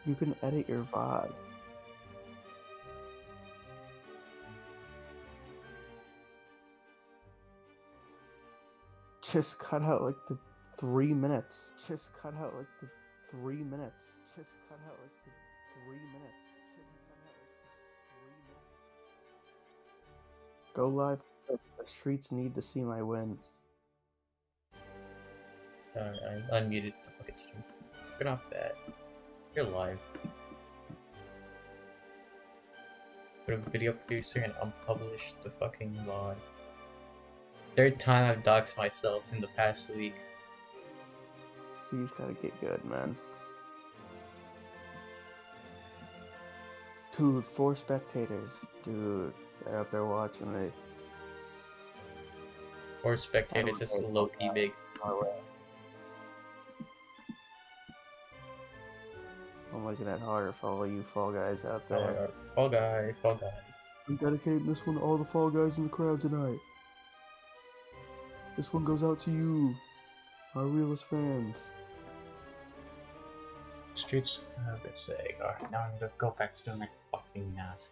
You can edit your VOD. Just cut out like the 3 minutes. Just cut out like the 3 minutes. Just cut out like the 3 minutes. Just cut out like the 3 minutes. Go live. The streets need to see my win. I unmuted the fucking stream. Turn off that. You're live. Put a video producer and unpublish the fucking VOD. Third time I've doxed myself in the past week. You just gotta get good, man. Dude, 4 spectators. Dude, they're up there watching me. 4 spectators, just low-key big. I'm making it harder for all you Fall Guys out there. Fall Guy, Fall Guy. I'm dedicating this one to all the Fall Guys in the crowd tonight. This one goes out to you, our realest fans. Streets have been saying, alright, now I'm gonna go back to doing my fucking mask.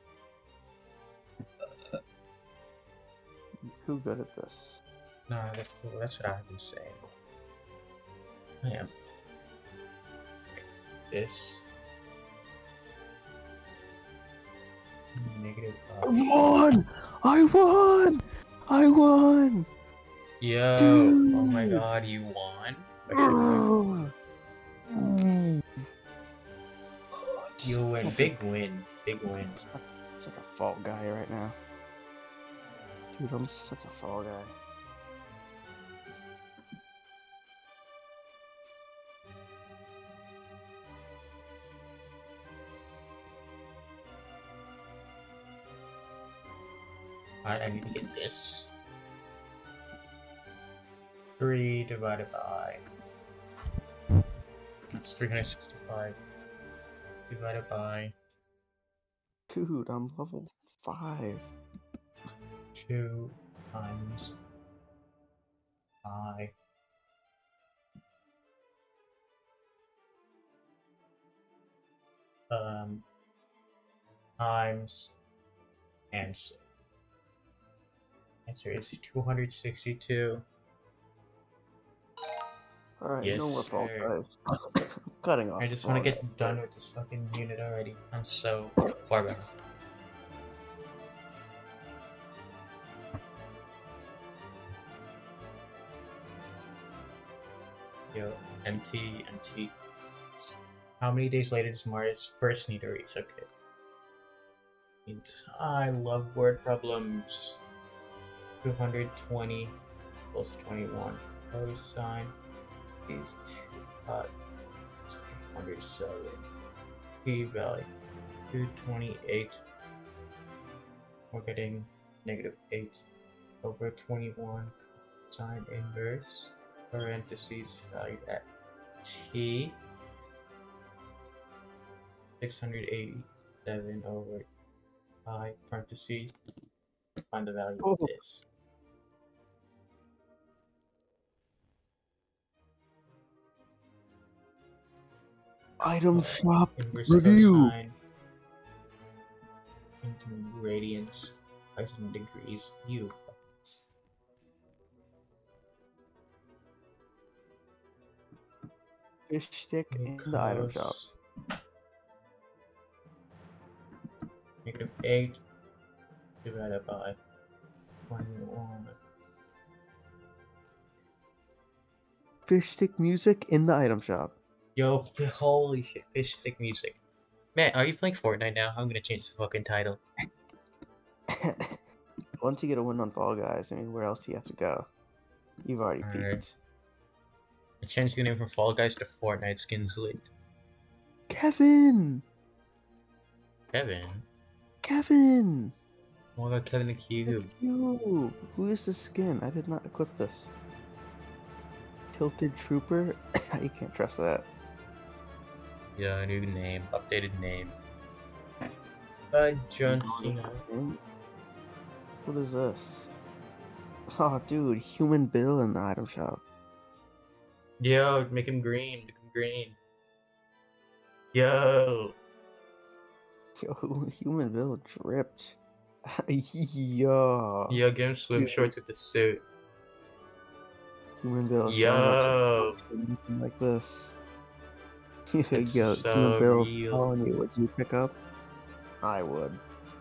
Who good at this? No, that's cool. That's what I've been saying. I am. This. Negative. I won! I won! I won! Yo! Dude. Oh my god, you won? You win. Big win. Big win. I'm such a Fall Guy right now. Dude, I'm such a Fall Guy. I need to get this. 3 divided by... That's 365. Divided by... Dude, I'm level 5. 2 times... I... Times... And... Answer is 262. Alright, Yes, no more Fall sir. Guys. I'm cutting off. I just want to get done with this fucking unit already. I'm so far back. Yo, MT. How many days later does Marius first need to reach? Okay. And I love word problems. 220 plus 21 cosine is 207. P-value 228. We're getting negative 8 over 21 cosine inverse parentheses valued at t 687 over pi parentheses. Find the value of this. Item shop Inverse review. cosine into radians, Python degrees, U. Fish stick in the item shop. Negative 8 divided by 21. Fish stick music in the item shop. Yo, holy shit, fish stick music. Man, are you playing Fortnite now? I'm gonna change the fucking title. Once you get a win on Fall Guys, I mean, where else do you have to go? You've already peaked. I changed the name from Fall Guys to Fortnite Skins League. Kevin! Kevin? Oh my god, Kevin the Cube. Yo, who is this skin? I did not equip this. Tilted Trooper? You can't trust that. Yeah, new name, updated name. John Cena. What is this? Oh, dude, Human Bill in the item shop. Yo, make him green. Make him green. Yo. Yo, Humanville dripped. Yo. Yo, give him swim Dude. shorts with the suit. Humanville showing up Yo. something like this. It's Yo, so Humanville's real. calling you. Would you pick up? I would.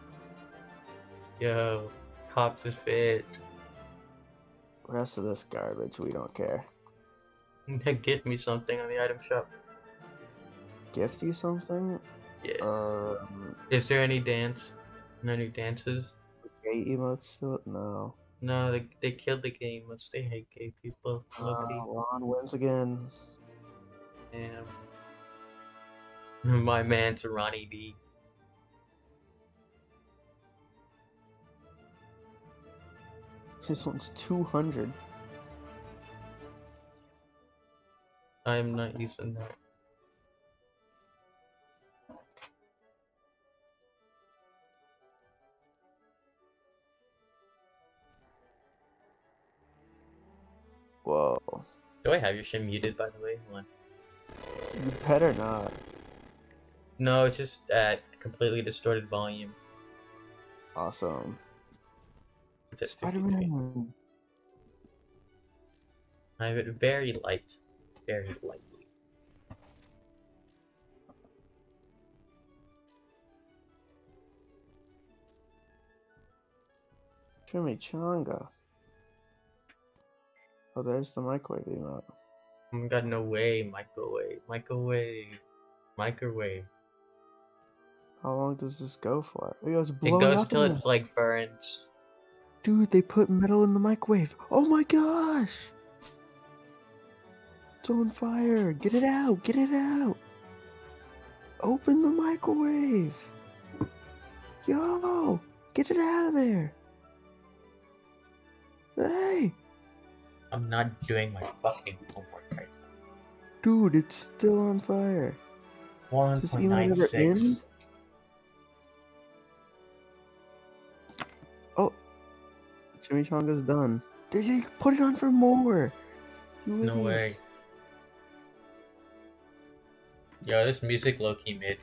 Yo. Cop the fit. Rest of this garbage, we don't care. Give me something on the item shop. Gift you something? Yeah. Is there any dance? Any dances? Gay emotes still? No. No, they killed the game. Let's they hate gay people. Loki. Ron wins again. Damn. My man's Ronnie B. This one's 200. I'm not using that. Whoa. Do I have your shit muted, by the way? Hold on. You better not. No, it's just at completely distorted volume. Awesome. It's at 53. Spider-Man. I have it very light. Very light. Chimichanga. Oh, there's the microwave emote. Oh my god, no way. Microwave. Microwave. Microwave. How long does this go for? It goes It blowing goes up till in it there. like burns. Dude, they put metal in the microwave. Oh my gosh! It's on fire. Get it out. Get it out. Open the microwave. Yo, get it out of there. Hey, I'm not doing my fucking homework right dude, it's still on fire. now. Is this email ever 1.96. Oh, Chimichanga's done. Did you put it on for more? You No idiot. way. Yo, this music low-key mid.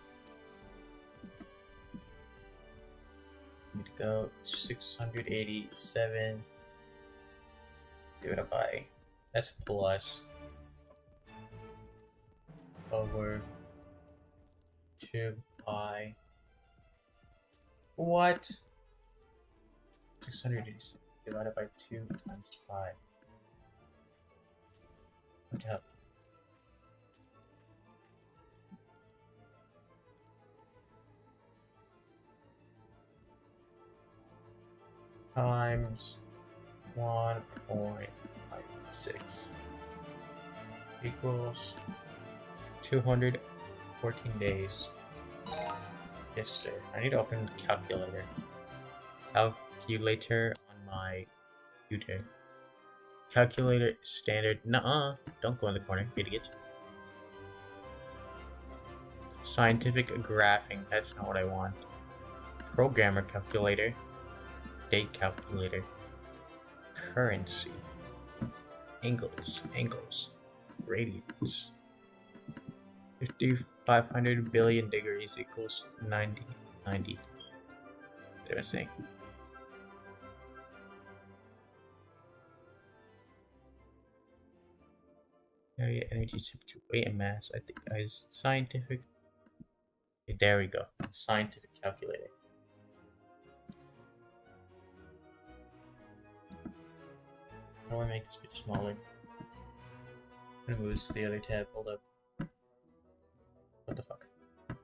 Need to go 687 divided by, that's plus over 2 pi. What? 686 divided by 2 times 5. What the hell? Times 1.56 equals 214 days. Yes, sir. I need to open the calculator. Calculator on my computer. Calculator standard. Nuh-uh. Don't go in the corner, idiot. Scientific graphing. That's not what I want. Programmer calculator. Date calculator. Currency. Angles. Radians. 500 billion degrees equals 90. What am I saying? Area, energy, temperature, weight, and mass. I think is scientific. Okay, there we go. Scientific calculator. How do I make this bit smaller? I'm gonna move this to the other tab. Hold up. What the fuck?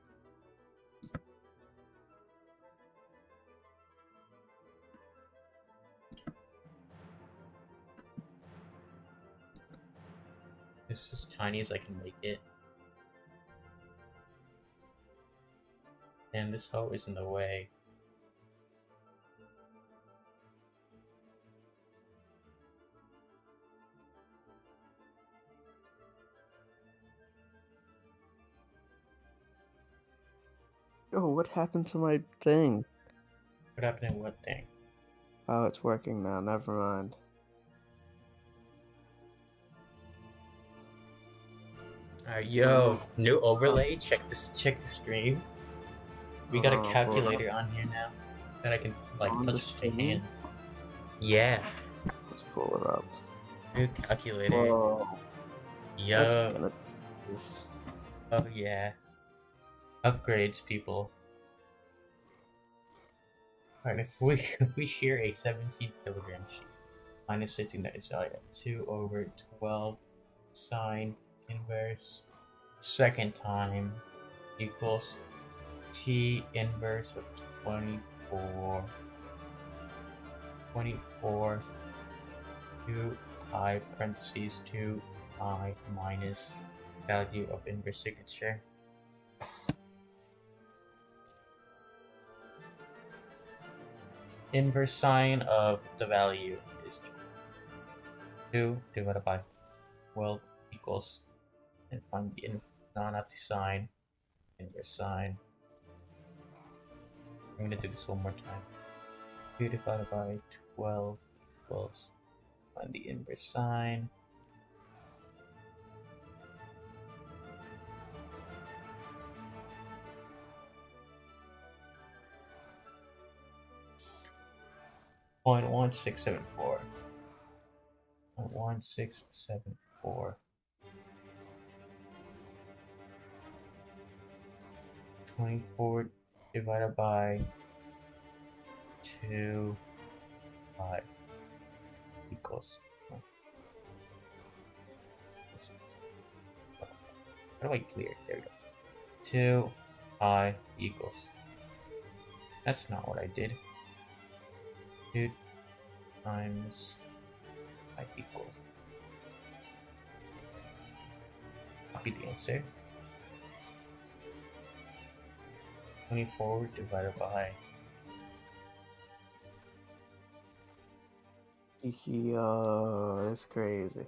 This is as tiny as I can make it. And this hoe is in the way. Oh, what happened to my thing? What happened to what thing? Oh, it's working now. Never mind. Alright, yo, new overlay. Check this. Check the stream. We got a Pull it up. calculator on here now that I can like On the touch with my stream? hands. Yeah, Let's pull it up. new calculator. Whoa. That's Yo, gonna. oh yeah, upgrades, people. Alright, if we share a 17 kilogram sheet, minus 15, that is valued at 2 over 12 sine inverse second time equals t inverse of 24 2 pi parentheses 2 pi minus value of inverse signature. Inverse sign of the value is 2 divided by 12 equals, and find the not the sign, inverse sign. I'm gonna do this one more time. 2 divided by 12 equals, find the inverse sign. Point 1674. 0.1674. 24 divided by 2 pi equals. How do I clear? There we go. 2 pi equals. That's not what I did. 2 times pi equals. Copy the answer. 24 divided by. Yo, that's crazy.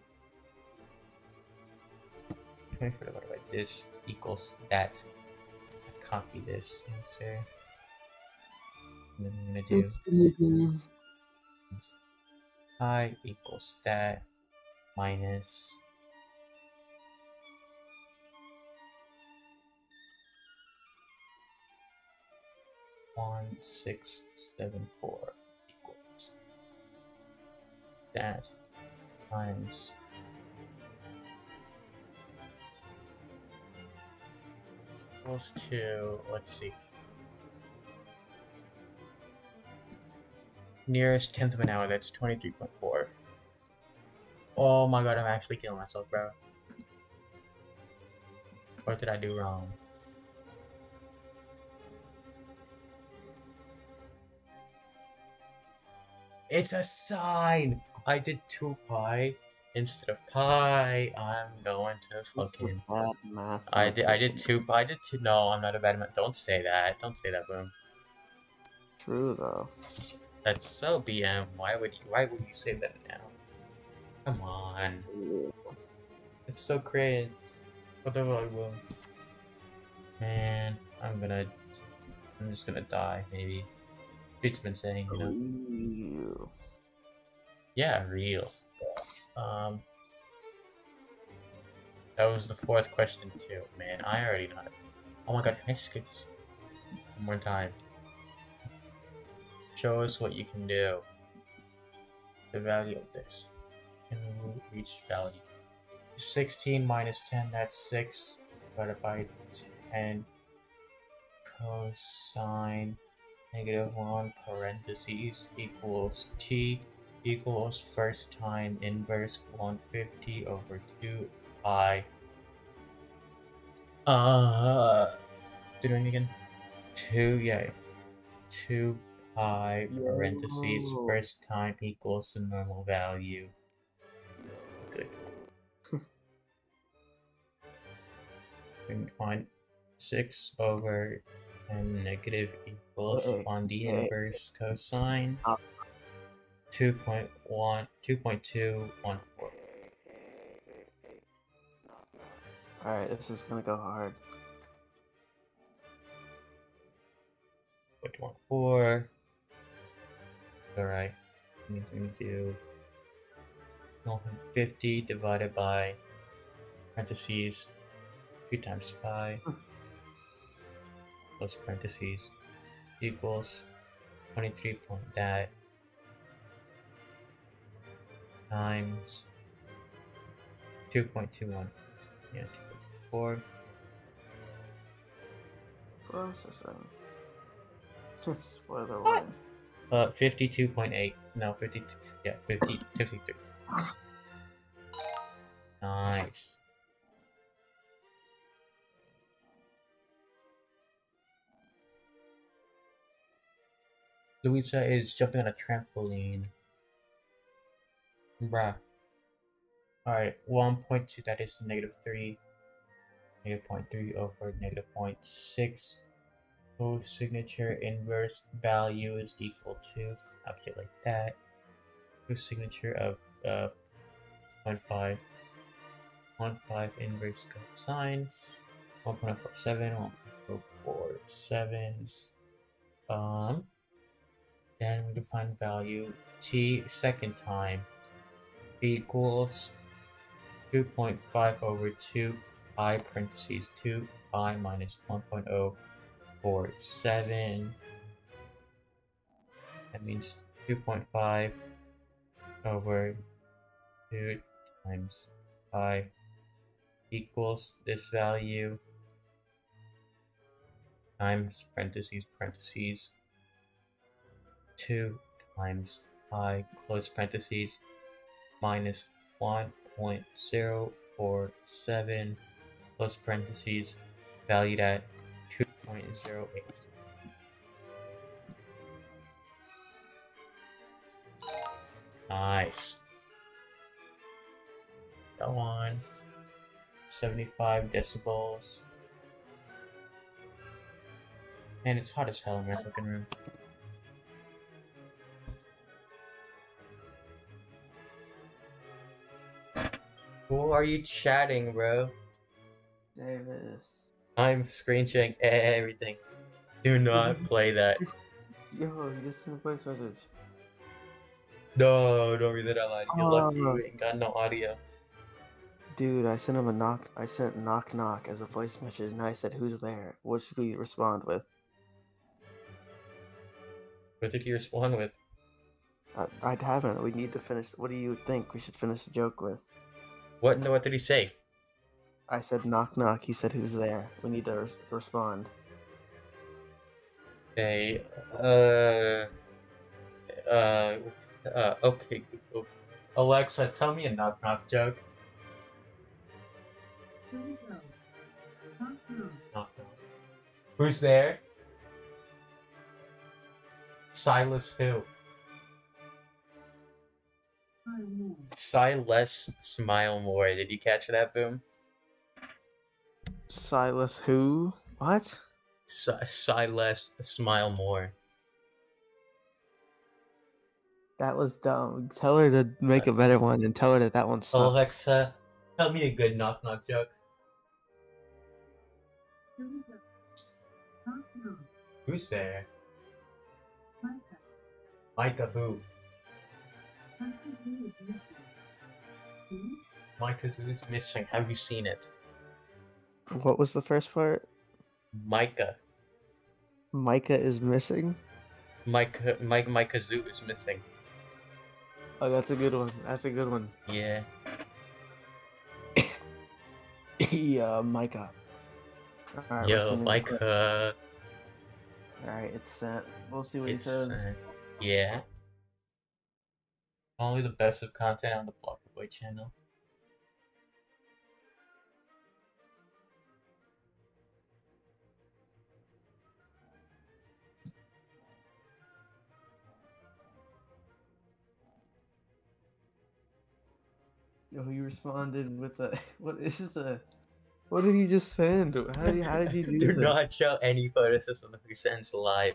24 divided by this equals that. Copy this answer. And then I'm gonna do pi equals that minus 1674 equals that times equals to, let's see, nearest 10th of an hour, that's 23.4. Oh my god, I'm actually killing myself, bro. What did I do wrong? It's a sign! I did 2 pi instead of pi. I'm going to fucking. Bad math. I did 2 pi. I did 2. No, I'm not a bad man. Don't say that. Don't say that, Boom. True though. That's so BM. Why would you say that now? Come on. It's so cringe. What the fuck, Boom? Man, I'm just gonna die, maybe. It's been saying, you know. Real. Yeah, real. That was the 4th question too. Man, I already know it. Oh my god, can I just get this one more time? Show us what you can do. The value of this. Can we reach value? 16 minus 10, that's 6 divided by 10 cosine -1 parentheses equals t equals first time inverse 150 over 2 pi. Doing it again. 2 pi parentheses Yo. first time equals the normal value. Good. We can find 6 over 10 negative equals on the inverse cosine 2.214. Alright, this is gonna go hard. 0.14. Alright. I'm going to do 150 divided by parentheses 2 times pi, close parentheses, equals 23 point that times 2.21. Yeah, 2.4. Processing. Spoiler What? warning. 52.8. No, 52. Yeah, 53. Nice. Louisa is jumping on a trampoline. Bruh. Alright, 1.2, that is -3. -0.3 over -0.6. Co-signature inverse value is equal to, I'll get like that. Co-signature of 0.5. 1.5 inverse cosine. 1.47, 1.47. Then we define value t second time equals 2.5 over 2 pi parentheses 2 pi minus 1.047. That means 2.5 over 2 times pi equals this value times parentheses 2 times pi close parentheses minus 1.047 close parentheses valued at 2.08. Nice. Go on. 75 decibels. And it's hot as hell in my fucking room. Who are you chatting, bro? Davis. I'm screen sharing everything. Do not play that. Yo, you just sent a voice message. No, don't read it out loud. You're lucky you ain't got no audio. Dude, I sent him a knock. I sent knock knock as a voice message, and I said, "Who's there?" What should we respond with? What did you respond with? I haven't. We need to finish. What do you think we should finish the joke with? What? No, what did he say? I said knock knock. He said, "Who's there?" We need to respond. Okay. Okay. Google. Alexa, tell me a knock knock joke. Knock knock. Who's there? Silas who? Silas Smile More. Did you catch that, Boom? Silas who? What? Silas Smile More. That was dumb. Tell her to make a better one, and tell her that one sucks. Alexa, tell me a good knock knock joke. Who's there? Micah who? Micah Zoo is missing. Have you seen it? What was the first part? Micah. Micah is missing. Micah Zoo is missing. Oh, that's a good one. That's a good one. Yeah. Yeah, Micah. Alright, Yo, Micah. Alright, it's sent. We'll see what he says. Yeah. Only the best of content on the Blocker Boy channel. Yo, you responded with a. What is this? What did you just send? How did you do Do that? not show any photos of who sends live.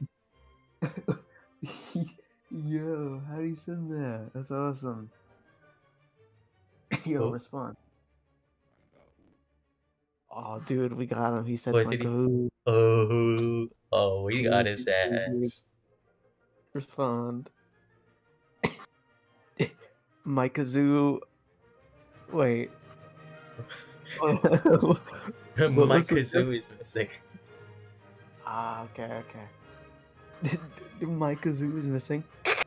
Yo, how do you send that? That's awesome. Yo, respond. Oh, dude, we got him. He said, What did he? Oh, we got his ass. Respond. Micah Zoo. Wait. What My was the kazoo is missing. Ah, okay. My kazoo is missing.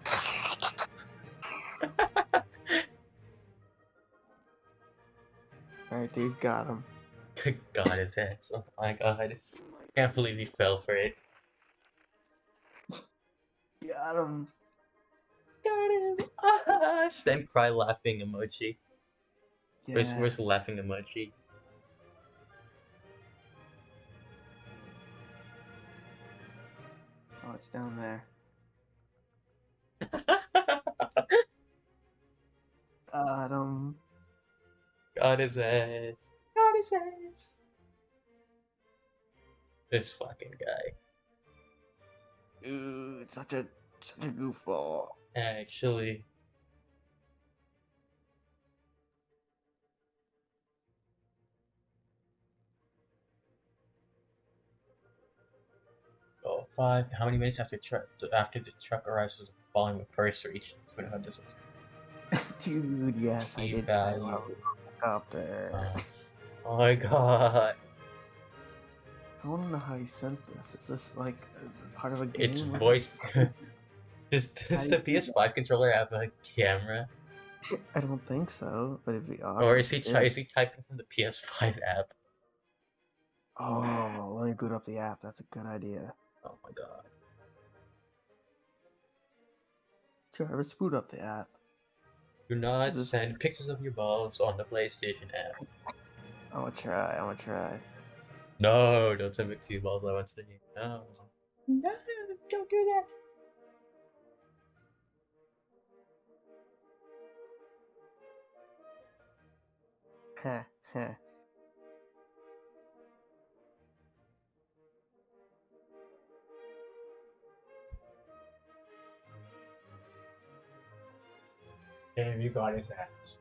Alright, dude, got him. God, his ass. Oh my god. Can't believe he fell for it. Got him. Got him! Ah! Then cry laughing emoji. Where's the Yes. laughing emoji? Oh, it's down there. Got him. Got his ass. Got his ass. This fucking guy. Dude, such a goofball. Actually. Oh, 5. How many minutes after the truck arrives does the following first reach? So how does Dude, yes, I key did. value? I love helicopter. Oh my god. I want to know how he sent this. Is this like part of a game? It's or- voice. Does How the do you do PS5 controller have a camera? I don't think so, but it'd be awesome. Or is he if it did. is he typing from the PS5 app? Oh, let me boot up the app. That's a good idea. Oh my god. Travis, boot up the app. Do not This- send pictures of your balls on the PlayStation app. I'm gonna try. No, don't send pictures of your balls. I want to see. No. No, don't do that. Heh, heh. Damn, you got his ass.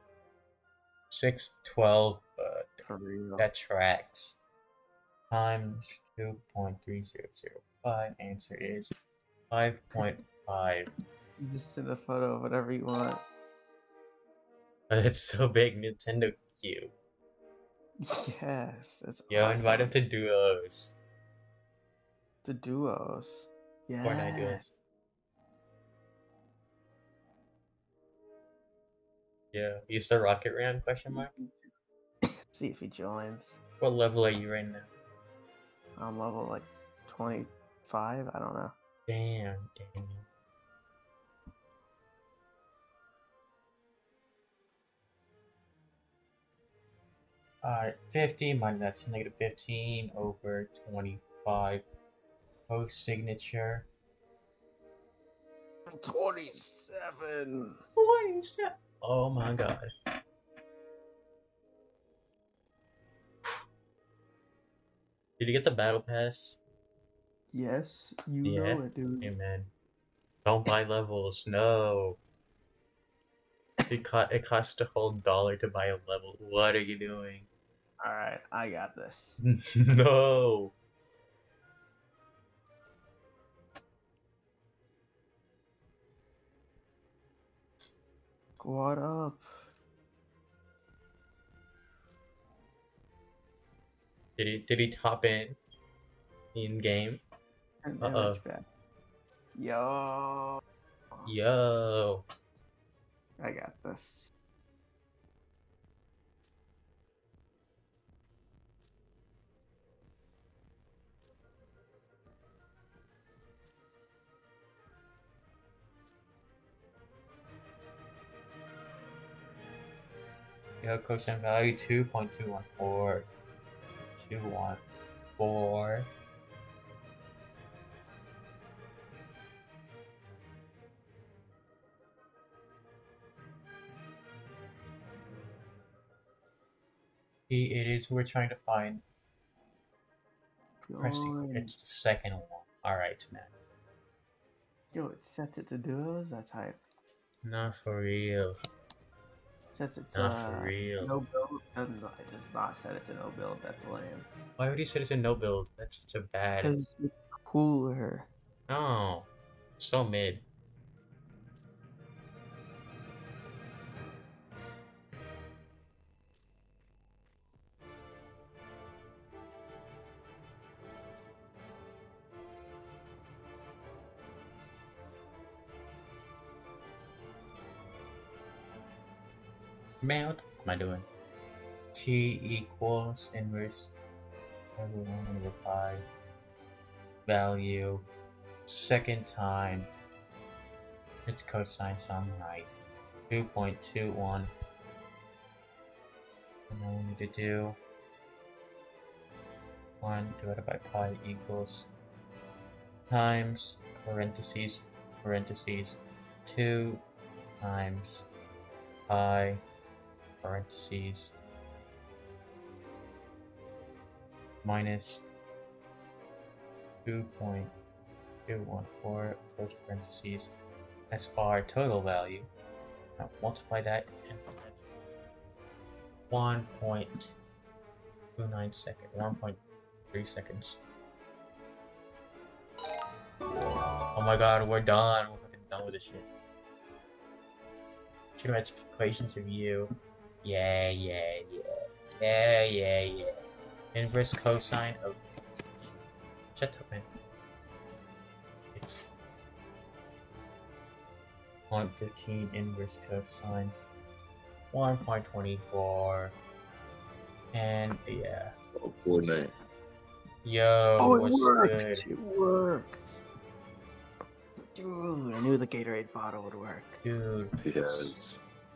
612, For real. that tracks. Times 2.3005. Answer is 5.5. You just send a photo of whatever you want. It's so big, Nintendo Q. Yes, that's Yo, awesome. invite him to duos. The duos. Yeah. Fortnite duos. Yeah, use the rocket round question mark. See if he joins. What level are you right now? I'm level like 25. I don't know. Damn. Alright, 50 minus that's negative 15 over 25. Post signature. 27. What is that? Oh my god. Did you get the battle pass? Yes, you Yeah. know it, dude. Hey man. Don't buy levels, no. It costs a whole dollar to buy a level. What are you doing? Alright, I got this. No. Squad up. Did he top in game? And Uh-oh. image back. Yo. Yo. I got this. Yo, quotient value 2.214. 214. It is we're trying to find. Join. It's the second one. Alright, man. Yo, it sets it to duos? That's hype. Not for real. Sets it to Not for real. no build. It does not set it to no build. That's lame. Why would you say it's a no build? That's such a bad. Because it's cooler. No. So mid. Man, what am I doing? T equals inverse everyone over pi value second time its cosine some right 2.21, and then we need to do 1 divided by pi equals times parentheses 2 times pi parentheses minus 2.214 close parentheses. That's our total value. Now multiply that and that's 1.29 seconds, 1.3 seconds. Oh my god, we're done. We're fucking done with this shit. Trigonometric equations of u. Yeah. Inverse cosine of. Shut up, man. It's 0.15 inverse cosine. 1.24. And yeah. Oh, Fortnite. Yo, Oh, it what's worked! good? It worked! Dude, I knew the Gatorade bottle would work. Dude. Yes.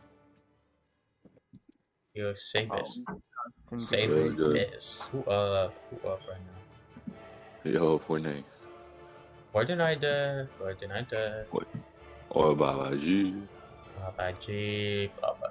Yo, save this. Some Save Gatorade. Good. this. Who up right now? Yo, Fortnite. Fortnite. Oh, Baba G. Baba G.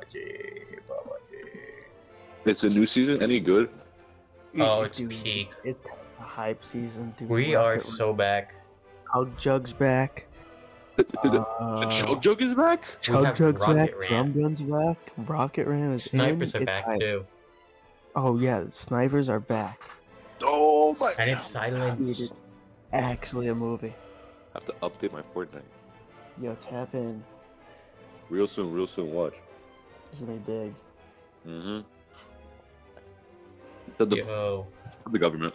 It's a new season. Any good? Oh, it's Dude, peak. It's a hype season, dude. We are Rocket so back. Chug Jug's back. The Chug Jug is back? We Chug have Jug's Rocket back. Ram. Drum Gun's back. Rocket Ram is Snipers in. are back hype. too. Oh yeah, the snipers are back. Oh my And it's Dude, silence. it's actually a movie. I have to update my Fortnite. Yo, tap in. Real soon, watch. It's gonna be big. Mm-hmm. Yo. The government.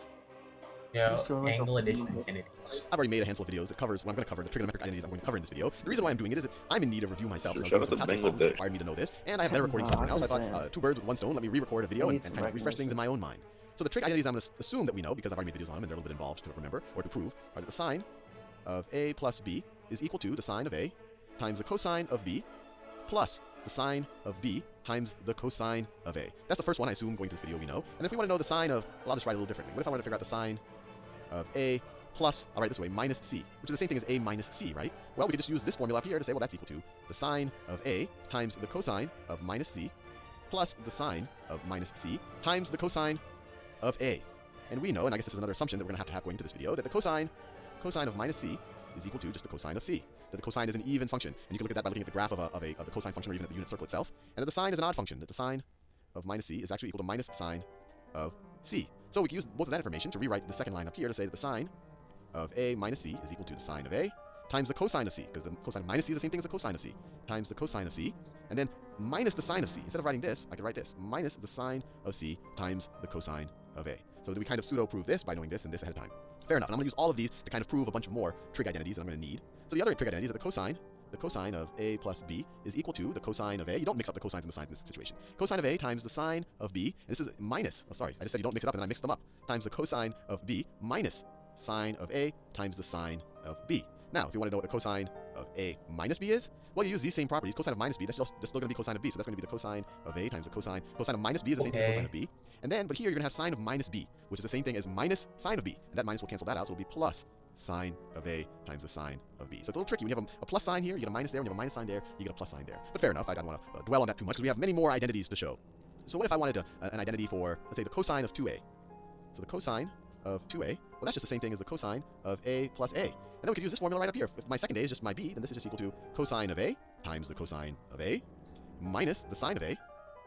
Yo, Just doing like a angle edition movie. infinity. I've already made a handful of videos that covers what I'm going to cover, the trigonometric identities I'm going to cover in this video. The reason why I'm doing it is that I'm in need of review myself. Shout Some out to calculus problems Bangladesh. required me to know this, and I have better recording software now, so I thought two birds with one stone, let me re-record a video I and need some kind of refresh things in my own mind. So the trig identities I'm going to assume that we know, because I've already made videos on them and they're a little bit involved to remember or to prove, are that the sine of A plus B is equal to the sine of A times the cosine of B plus the sine of B times the cosine of A. That's the first one I assume going to this video we know. And if we want to know the sine of, well, I'll just write it a little differently. What if I want to figure out the sine of A plus, I'll write it this way, minus C, which is the same thing as A minus C, right? Well, we could just use this formula up here to say, well, that's equal to the sine of A times the cosine of minus C plus the sine of minus C times the cosine of A. And we know, and I guess this is another assumption that we're going to have going into this video, that the cosine of minus C is equal to just the cosine of C. That the cosine is an even function. And you can look at that by looking at the graph of the cosine function or even at the unit circle itself. And that the sine is an odd function. That the sine of minus C is actually equal to minus sine of C. So we can use both of that information to rewrite the second line up here to say that the sine of A minus C is equal to the sine of A times the cosine of C, because the cosine of minus C is the same thing as the cosine of C, times the cosine of C, and then minus the sine of C. Instead of writing this, I could write this, minus the sine of C times the cosine of A. So that we kind of pseudo-prove this by knowing this and this ahead of time. Fair enough, and I'm going to use all of these to kind of prove a bunch of more trig identities that I'm going to need. So the other trig identity is that the cosine of A plus B is equal to the cosine of A. You don't mix up the cosines and the sines in this situation. Cosine of A times the sine of B, and this is minus, oh sorry, I just said you don't mix it up and then I mixed them up, times the cosine of B minus sine of A times the sine of B. Now, if you want to know what the cosine of A minus B is, well, you use these same properties. Cosine of minus B, that's still going to be cosine of B, so that's going to be the cosine of A times the cosine. Cosine of minus B is the same thing as cosine of B. And then, but here you're going to have sine of minus B, which is the same thing as minus sine of B. And that minus will cancel that out, so it'll be plus sine of A times the sine of B. So it's a little tricky. When you have a plus sign here, you get a minus there. When you have a minus sign there, you get a plus sign there. But fair enough, I don't want to dwell on that too much, because we have many more identities to show. So what if I wanted an identity for, let's say, the cosine of 2A? So the cosine of 2A, well, that's just the same thing as the cosine of A plus A. And then we could use this formula right up here. If my second A is just my B, then this is just equal to cosine of A times the cosine of A minus the sine of A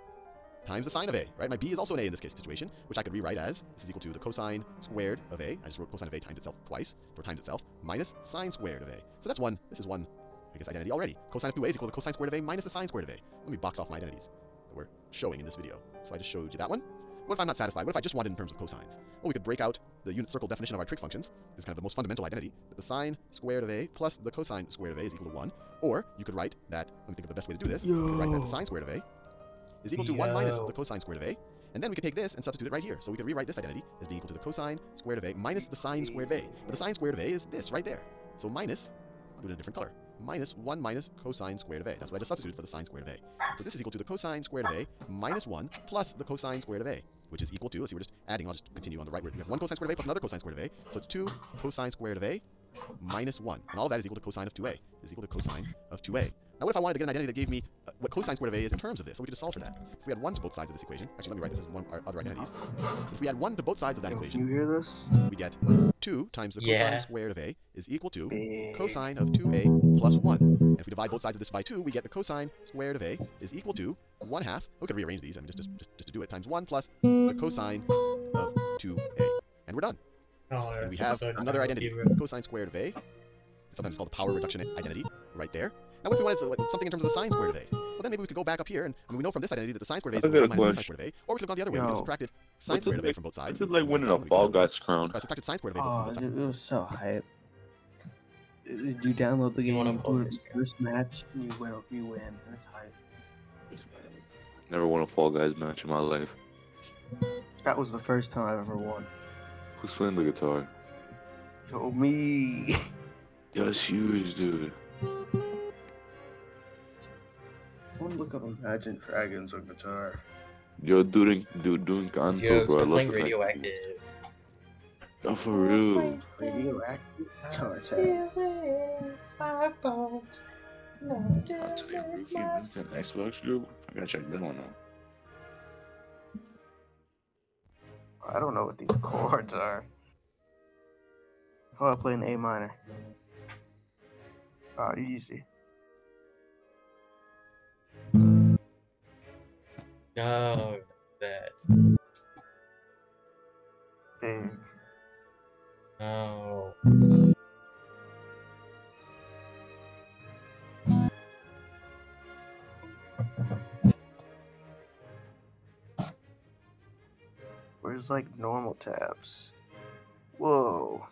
times the sine of A, right? My B is also an A in this case situation, which I could rewrite as, this is equal to the cosine squared of A, I just wrote cosine of A times itself twice, or times itself, minus sine squared of A. So that's one, this is one, I guess, identity already. Cosine of 2A is equal to the cosine squared of A minus the sine squared of A. Let me box off my identities that we're showing in this video. So I just showed you that one. What if I'm not satisfied? What if I just wanted in terms of cosines? Well, we could break out the unit circle definition of our trig functions. This is kind of the most fundamental identity, that the sine squared of A plus the cosine squared of A is equal to 1. Or you could write that, let me think of the best way to do this. You could write that the sine squared of A is equal to 1 minus Yo. the cosine squared of a. And then we could take this and substitute it right here. So we could rewrite this identity as being equal to the cosine squared of a minus the sine squared of a. But the sine squared of a is this right there. So minus, I'll do it in a different color, minus 1 minus cosine squared of a. That's what I just substituted for the sine squared of a. So this is equal to the cosine squared of a minus 1 plus the cosine squared of a, which is equal to, let's see, we're just adding, I'll just continue on the right word. We have 1 cosine squared of a plus another cosine squared of a. So it's 2 cosine squared of a minus 1. And all of that is equal to cosine of 2a, is equal to cosine of 2a. Now what if I wanted to get an identity that gave me what cosine squared of a is in terms of this? So we could just solve for that. If we had 1 to both sides of this equation, actually let me write this as one our other identities. If we had 1 to both sides of that Yo, equation, you hear this? we get 2 times the Yeah. cosine squared of a is equal to Big. cosine of 2a plus 1. And if we divide both sides of this by 2, we get the cosine squared of a is equal to 1/2. We could rearrange these, I mean, just to do it, times 1 plus the cosine of 2a. And we're done. Oh, And we that's have so another identity, dumb. cosine squared of a, sometimes called the power reduction identity, right there. Now what if we wanted something in terms of the sine squared of a? Well then maybe we could go back up here, and we know from this identity that the sine squared of a I is equal got to a 1 minus cosine question. squared of a, or we could have gone the other way, we could have Yo. subtracted sine What's it squared of a like- from both sides. This is like winning a Fall Guys crown. Subtracted sine squared of a from Oh, both sides. dude, it was so hype. Did you download the You game, wanna you play do this the game? first match, and you win, and it's hype. Never won a Fall Guys match in my life. That was the first time I've ever won. Who's playing the guitar? Yo, me. Yo, that's huge, dude. Someone look up Imagine Dragons on guitar. Yo, doing Kanto, Yo, bro. I start love playing the fact- Radioactive. Oh, for real. Radioactive guitar tab. Anthony Rookie Vincent Xbox group. I gotta check that one out. I don't know what these chords are. Oh, I play an A minor. Oh, easy. No, that. Big. No. Where's like normal tabs? Whoa.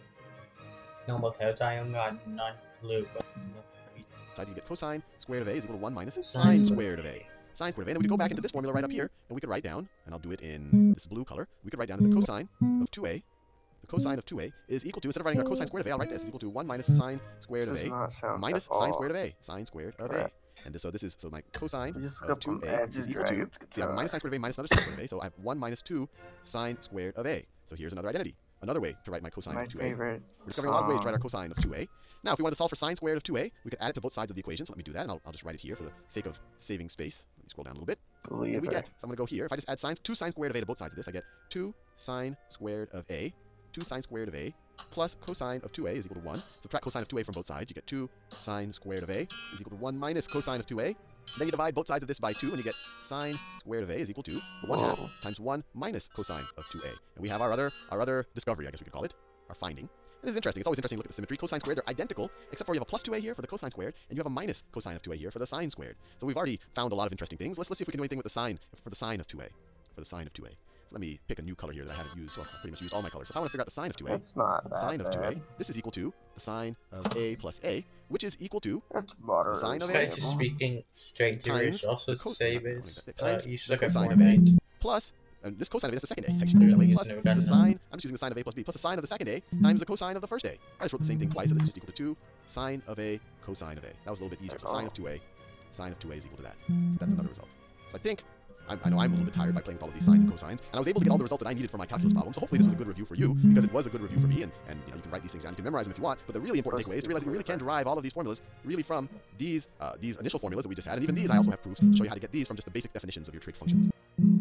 Normal tabs, I am not blue. Side you get cosine squared of a is equal to 1 minus Sine sine squared of a. Sine squared of a. And then we could go back into this formula right up here, and we could write down, and I'll do it in this blue color, we could write down that the cosine of 2a, the cosine of 2a is equal to, instead of writing our cosine squared of a, I'll write this, is equal to 1 minus sine squared This of does a not sound minus at all. sine squared of a. Sine squared of a. Correct. And so this is, so my cosine We just of looked up 2a Imagine is equal to, Dragons see I have a guitar. minus sine squared of a minus another sine squared of a, so I have 1 minus 2 sine squared of a. So here's another identity. Another way to write my cosine My of 2a. favorite We're discovering a lot of ways to write our song. cosine of 2a. Now, if we want to solve for sine squared of 2a, we could add it to both sides of the equation. So let me do that, and I'll just write it here for the sake of saving space. Let me scroll down a little bit. And we Believer. get, so I'm going to go here. If I just add 2 sine squared of a to both sides of this, I get 2 sine squared of a, 2 sine squared of a, plus cosine of 2a is equal to 1. Subtract cosine of 2a from both sides. You get 2 sine squared of a is equal to 1 minus cosine of 2a. Then you divide both sides of this by 2, and you get sine squared of a is equal to 1/2 Whoa. times 1 minus cosine of 2a. And we have our other discovery, I guess we could call it, our finding. And this is interesting. It's always interesting to look at the symmetry. Cosine squared, they're identical, except for you have a plus 2a here for the cosine squared, and you have a minus cosine of 2a here for the sine squared. So we've already found a lot of interesting things. Let's see if we can do anything with the sine, for the sine of 2a. For the sine of 2a. So let me pick a new color here that I haven't used. Well, I've pretty much used all my colors. So if I want to figure out the sine of 2a, That's not that sine of bad. 2a, this is equal to the sine of a plus a, which is equal to That's moderate. sine of This a guy's just speaking straight to times it. Also the cos- save no, his. times You should the look at cosine of a. Fortnite. plus, and this cosine of a, that's the second a. Actually, do it that way. He's Plus never the gotten sine, I'm just using the sine of a plus b, plus the sine of the second a times the cosine of the first a. I just wrote the same thing twice, so this is just equal to 2 sine of a cosine of a. That was a little bit easier. So sine of 2a is equal to that. So that's another result. So I think, I know I'm a little bit tired by playing with all of these sines and cosines, and I was able to get all the result that I needed for my calculus problem, so hopefully this was a good review for you, because it was a good review for me, and you know, you can write these things down, you can memorize them if you want, but the really important takeaway is to realize that you really can derive all of these formulas really from these initial formulas that we just had, and even these I also have proofs to show you how to get these from just the basic definitions of your trig functions.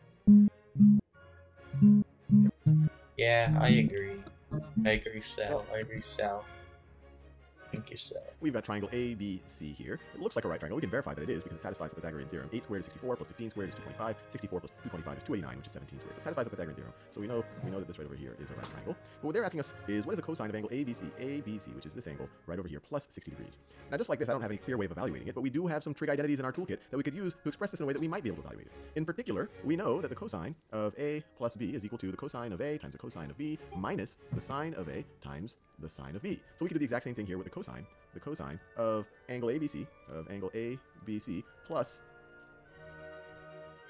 Yeah, I agree. I agree, Sal. I agree, Sal. Thank you, Sal. We've got triangle ABC here. It looks like a right triangle. We can verify that it is because it satisfies the Pythagorean theorem. 8 squared is 64, plus 15 squared is 225, 64 plus 225 is 289, which is 17 squared. So it satisfies the Pythagorean theorem. So we know that this right over here is a right triangle. But what they're asking us is, what is the cosine of angle ABC, which is this angle right over here, plus 60 degrees. Now, just like this, I don't have any clear way of evaluating it, but we do have some trig identities in our toolkit that we could use to express this in a way that we might be able to evaluate it. In particular, we know that the cosine of a plus b is equal to the cosine of a times the cosine of b minus the sine of a times the sine of b. So we can do the exact same thing here with the cosine of angle ABC, plus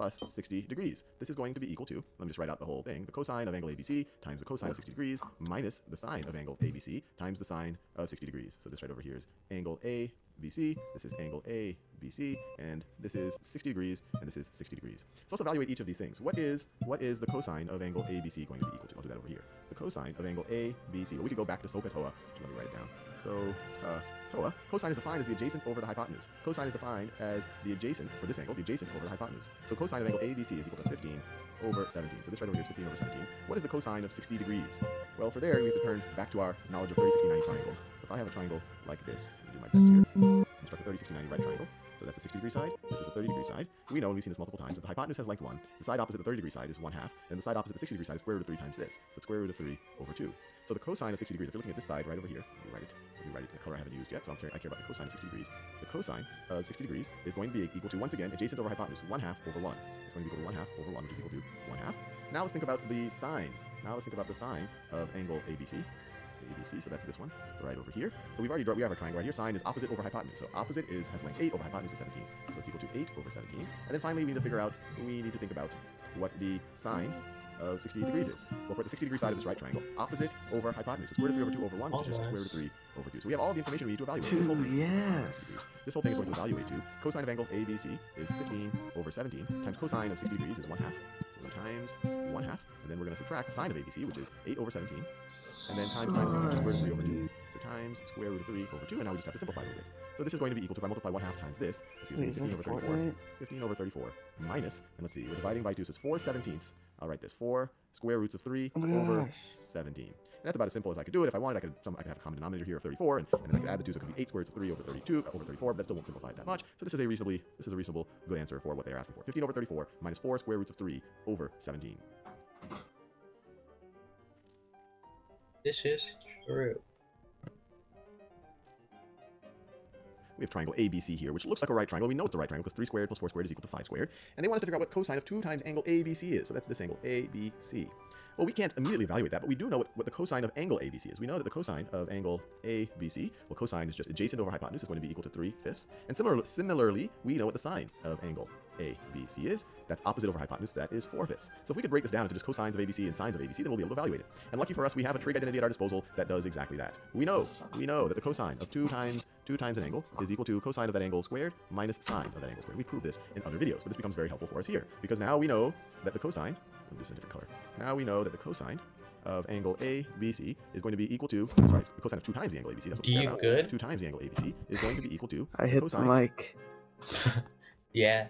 plus 60 degrees. This is going to be equal to, let me just write out the whole thing, the cosine of angle ABC times the cosine of 60 degrees minus the sine of angle ABC times the sine of 60 degrees. So this right over here is angle ABC, this is angle ABC, and this is 60 degrees, and this is 60 degrees. So let's evaluate each of these things. What is the cosine of angle ABC going to be equal to? I'll do that over here. The cosine of angle ABC, or we could go back to SOHCAHTOA, let me write it down. SOHCAHTOA, cosine is defined as the adjacent over the hypotenuse. Cosine is defined as the adjacent, for this angle, the adjacent over the hypotenuse. So cosine of angle ABC is equal to 15 over 17. So this right over here is 15 over 17. What is the cosine of 60 degrees? Well, for there, we have to turn back to our knowledge of 30, 60, 90 triangles. So if I have a triangle like this, so I'm going to do my best here, construct a 30, 60, 90 right triangle. So that's a 60 degree side, this is a 30 degree side. We know, and we've seen this multiple times, that the hypotenuse has length 1, the side opposite the 30 degree side is 1/2, and the side opposite the 60 degree side is square root of 3 times this. So it's square root of 3 over 2. So the cosine of 60 degrees, if you're looking at this side right over here, let me write it in a color I haven't used yet, so I care about the cosine of 60 degrees. The cosine of 60 degrees is going to be equal to, once again, adjacent over hypotenuse, 1/2 over 1. It's going to be equal to 1/2 over 1, which is equal to 1/2. Now let's think about the sine. Now let's think about the sine of angle ABC. ABC, so that's this one right over here. So we have a triangle right here. Sine is opposite over hypotenuse. So opposite has length 8 over hypotenuse is 17. So it's equal to 8 over 17. And then finally we need to think about what the sine of 60 degrees is. Well, for the 60 degree side of this right triangle, opposite over hypotenuse. So square root of 3 over 2 over 1, which is just square root of 3 over 2. So we have all the information we need to evaluate. This whole thing this whole thing is going to evaluate to cosine of angle ABC is 15 over 17 times cosine of 60 degrees is 1/2. So times 1/2, and then we're going to subtract sine of ABC, which is 8 over 17, and then times sine of 60, which is square root of 3 over 2. So times square root of 3 over 2, and now we just have to simplify a little bit. So this is going to be equal to, if I multiply 1/2 times this, let's see, it's 15 over 34. 15 over 34 minus, and let's see, we're dividing by 2, so it's 4/17. I'll write this, 4 square roots of 3 over 17. And that's about as simple as I could do it. If I wanted, I could have a common denominator here of 34, and then I could add the 2, so it could be 8 square roots of 3 over 32 over 34, but that still won't simplify it that much. So this is a reasonable good answer for what they're asking for. 15 over 34 minus 4 square roots of 3 over 17. This is true. We have triangle ABC here, which looks like a right triangle. We know it's a right triangle because 3 squared plus 4 squared is equal to 5 squared. And they want us to figure out what cosine of 2 times angle ABC is. So that's this angle, ABC. Well, we can't immediately evaluate that, but we do know what the cosine of angle ABC is. We know that the cosine of angle ABC, well, cosine is just adjacent over hypotenuse, is going to be equal to 3/5. And similarly, we know what the sine of angle ABC is. That's opposite over hypotenuse, that is 4/5. So if we could break this down into just cosines of ABC and sines of ABC, then we'll be able to evaluate it. And lucky for us, we have a trig identity at our disposal that does exactly that. We know that the cosine of 2 times an angle is equal to cosine of that angle squared minus sine of that angle squared. We prove this in other videos, but this becomes very helpful for us here, because now we know that the cosine, let me do this in a different color. Now we know that the cosine of angle ABC is going to be equal to, the cosine of 2 times the angle ABC, that's what we care about. Good? 2 times the angle ABC is going to be equal to I hit the cosine mic. Yeah.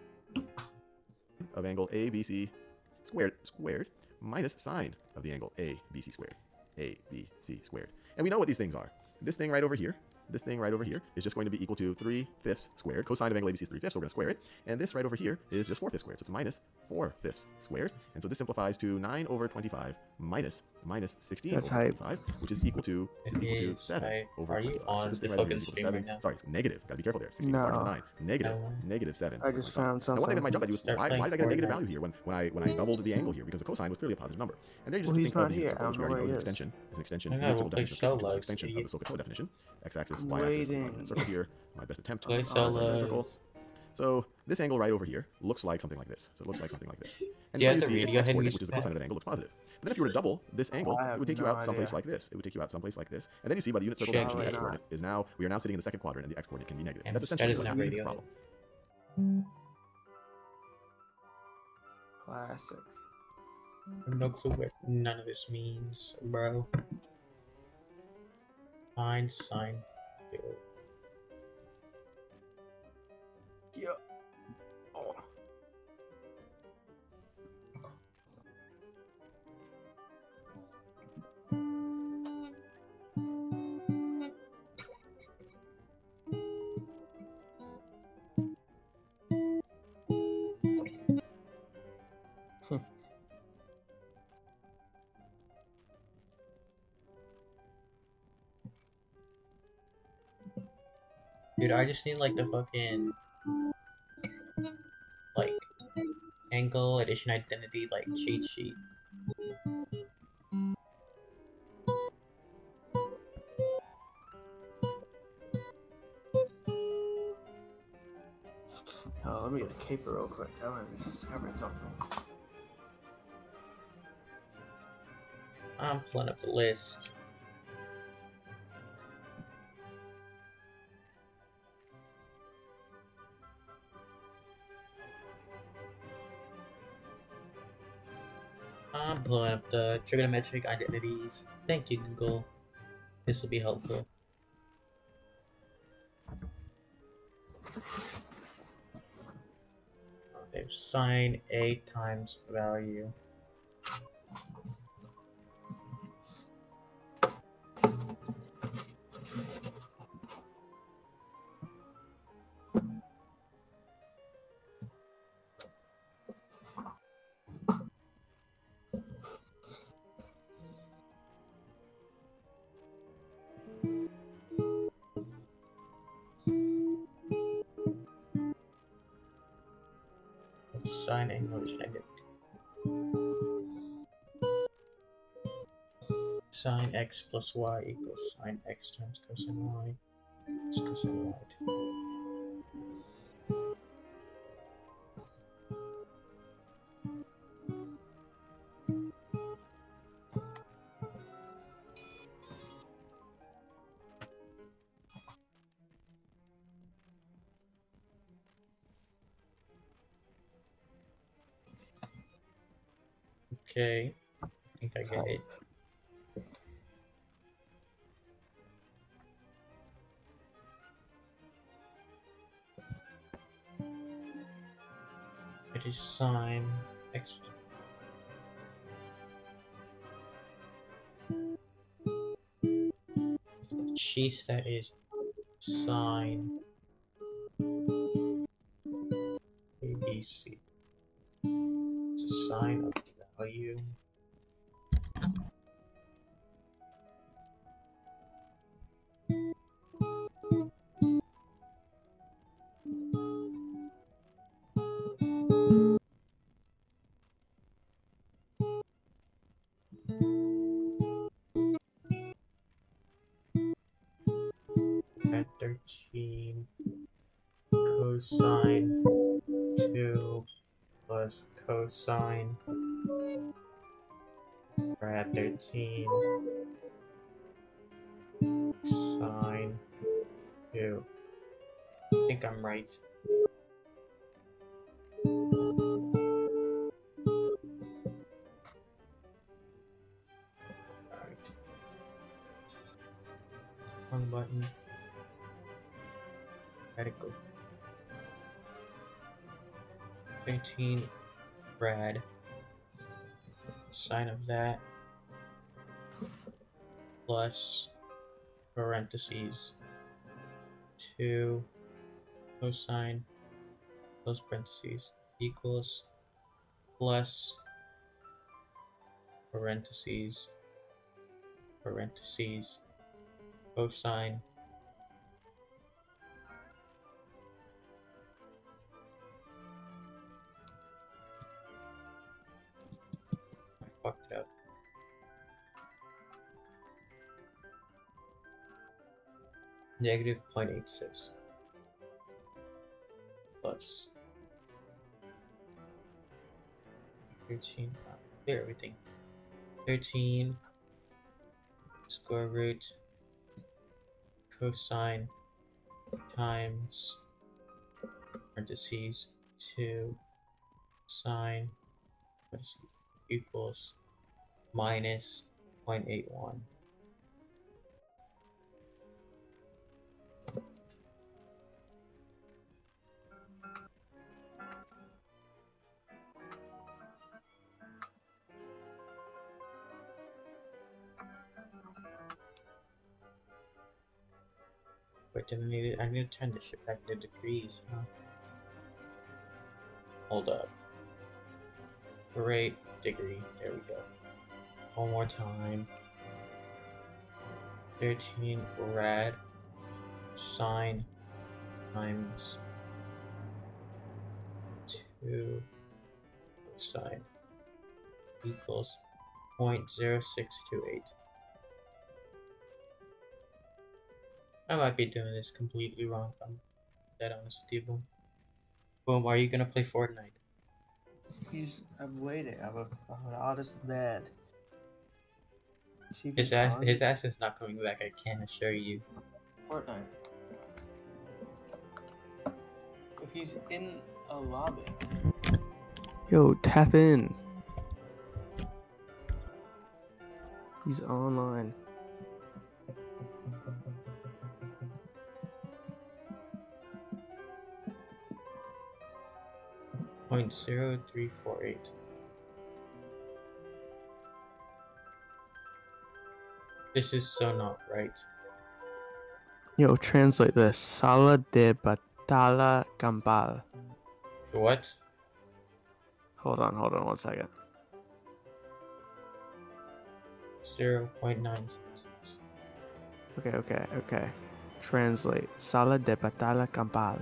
of angle ABC squared minus sine of the angle ABC squared. ABC squared. And we know what these things are. This thing right over here is just going to be equal to 3/5 squared. Cosine of angle ABC is 3/5, so we're going to square it. And this right over here is just 4/5 squared, so it's minus 4/5 squared. And so this simplifies to 9 over 25 minus 16 That's over hype. 25, which is equal to 7 over Are you 25. on So this the thing right over here fucking is equal to stream 7. right now? Sorry, it's negative. Gotta be careful there. 16 is larger than 9. Negative 7. I just found Now, one thing something. that might jump at you is, Start why playing did I get a negative Fortnite. value here when I doubled the angle here? Because the cosine was clearly a positive number. And then you just Well, think he's of not the here. unit I don't circle, know which we already where know he is an is. extension. It's an extension. I Unit gotta circle play definition is solos, an extension of the idiot. SOHCAHTOA definition. X-axis, y-axis, Waiting. unit circle here. My best attempt. Play Unit circle. solos. So this angle right over here looks like something like this. So it looks like something like this. And Yeah, so you the see its radio x had coordinate, me which is the cosine back. of that angle, looks positive. But then if you were to double this angle, I it would have take you no out someplace idea. like this. It would take you out someplace like this. And then you see by the unit circle Check definition, the it. x coordinate is now, we are now sitting in the second quadrant, and the x coordinate can be negative. And That's that essentially is what not happens in this radio. problem. Classics. I have no clue what none of this means, bro. Find sine. Yeah. Oh. Dude, I just need like the fucking like angle addition identity like cheat sheet. Oh, let me get a caper real quick. I want to discover something. I'm pulling up the list. I'm pulling up the trigonometric identities. Thank you, Google. This will be helpful. There's sine A times value. Sine angle is negative. Sine x plus y equals sine x times cosine y plus cosine y. Okay, I think I get it. It is sine x. Sheath that is sine ABC. It's a sine of value. At 13 cosine 2 plus cosine. We're at 13 sine 2. I think I'm right. Alright. One button. Radical. 13 rad. Sine of that plus parentheses 2 cosine close parentheses equals plus parentheses cosine I fucked it up. Negative 0.86 plus 13. Clear everything. 13 square root cosine times parentheses 2 sine equals minus 0.81. Wait, did I need to turn this shit back to degrees, huh? Hold up. Great degree. There we go. One more time. 13 rad sine times 2 cosine equals 0.0628. I might be doing this completely wrong, if I'm dead honest with you. Boom, are you gonna play Fortnite? I'm waiting. I'm an honest man. See if he's on. His ass is not coming back, I can assure you. Fortnite. He's in a lobby. Yo, tap in. He's online. .0348. This is so not right. Yo, translate this. Sala de Batalla Campal. What? Hold on 1 second. 0.966. Okay. Translate. Sala de Batalla Campal.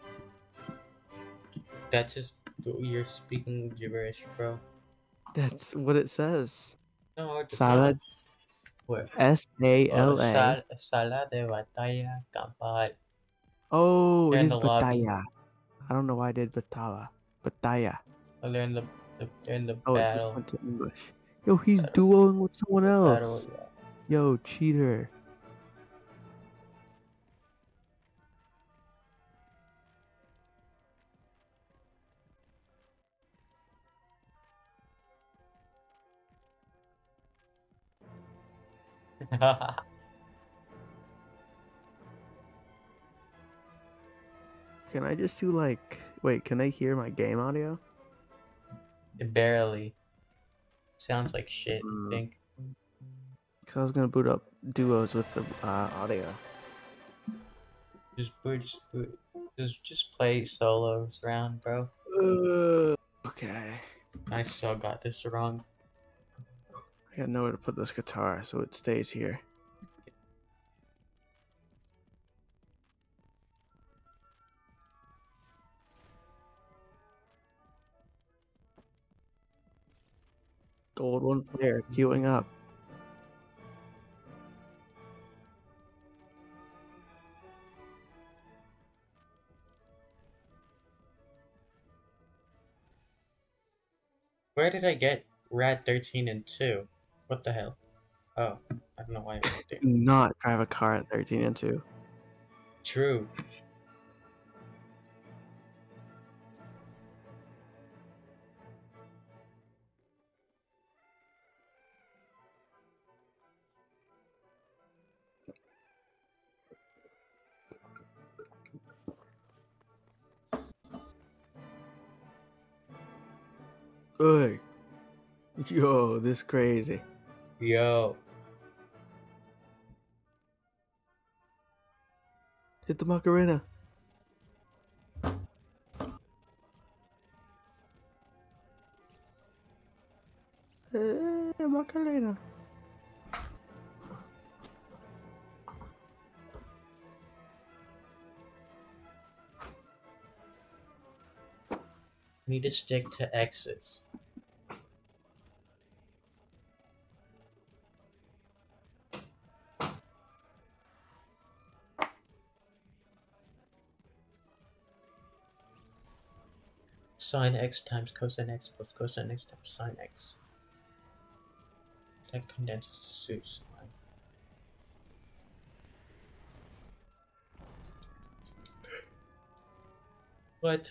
That's just you're speaking gibberish, bro. That's what it says. No, it's Sala. not. Where? S-A-L-A. Sala de batalla campal. Oh, They're it in is the lobby. Batalla. I don't know why I did Batalla. Batalla. Oh, they're in the Oh, it just battle. went to English. Yo, he's Battle. duoing with someone Battle, else. yeah. Yo, cheater. Can I just do like... Wait, can they hear my game audio? It barely. Sounds like shit, I think. Because I was going to boot up duos with the audio. Just play solos around, bro. Okay. I still got this wrong. I got nowhere to put this guitar, so it stays here. Gold 1 player queuing up. Where did I get Rad 13 and 2? What the hell? Oh, I don't know why I went there. Do not drive a car at 13 and 2. True. Hey. Yo, this crazy. Yo. Hit the Macarena. Hey, Macarena. Need to stick to X's. Sine x times cosine x plus cosine x times sine x. That condenses to suit line. What?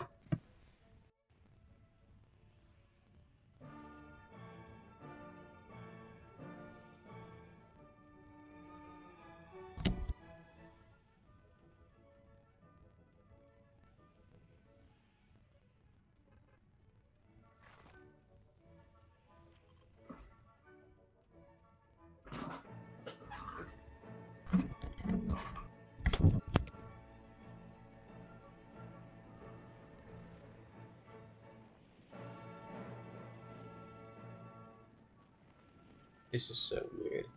This is so weird.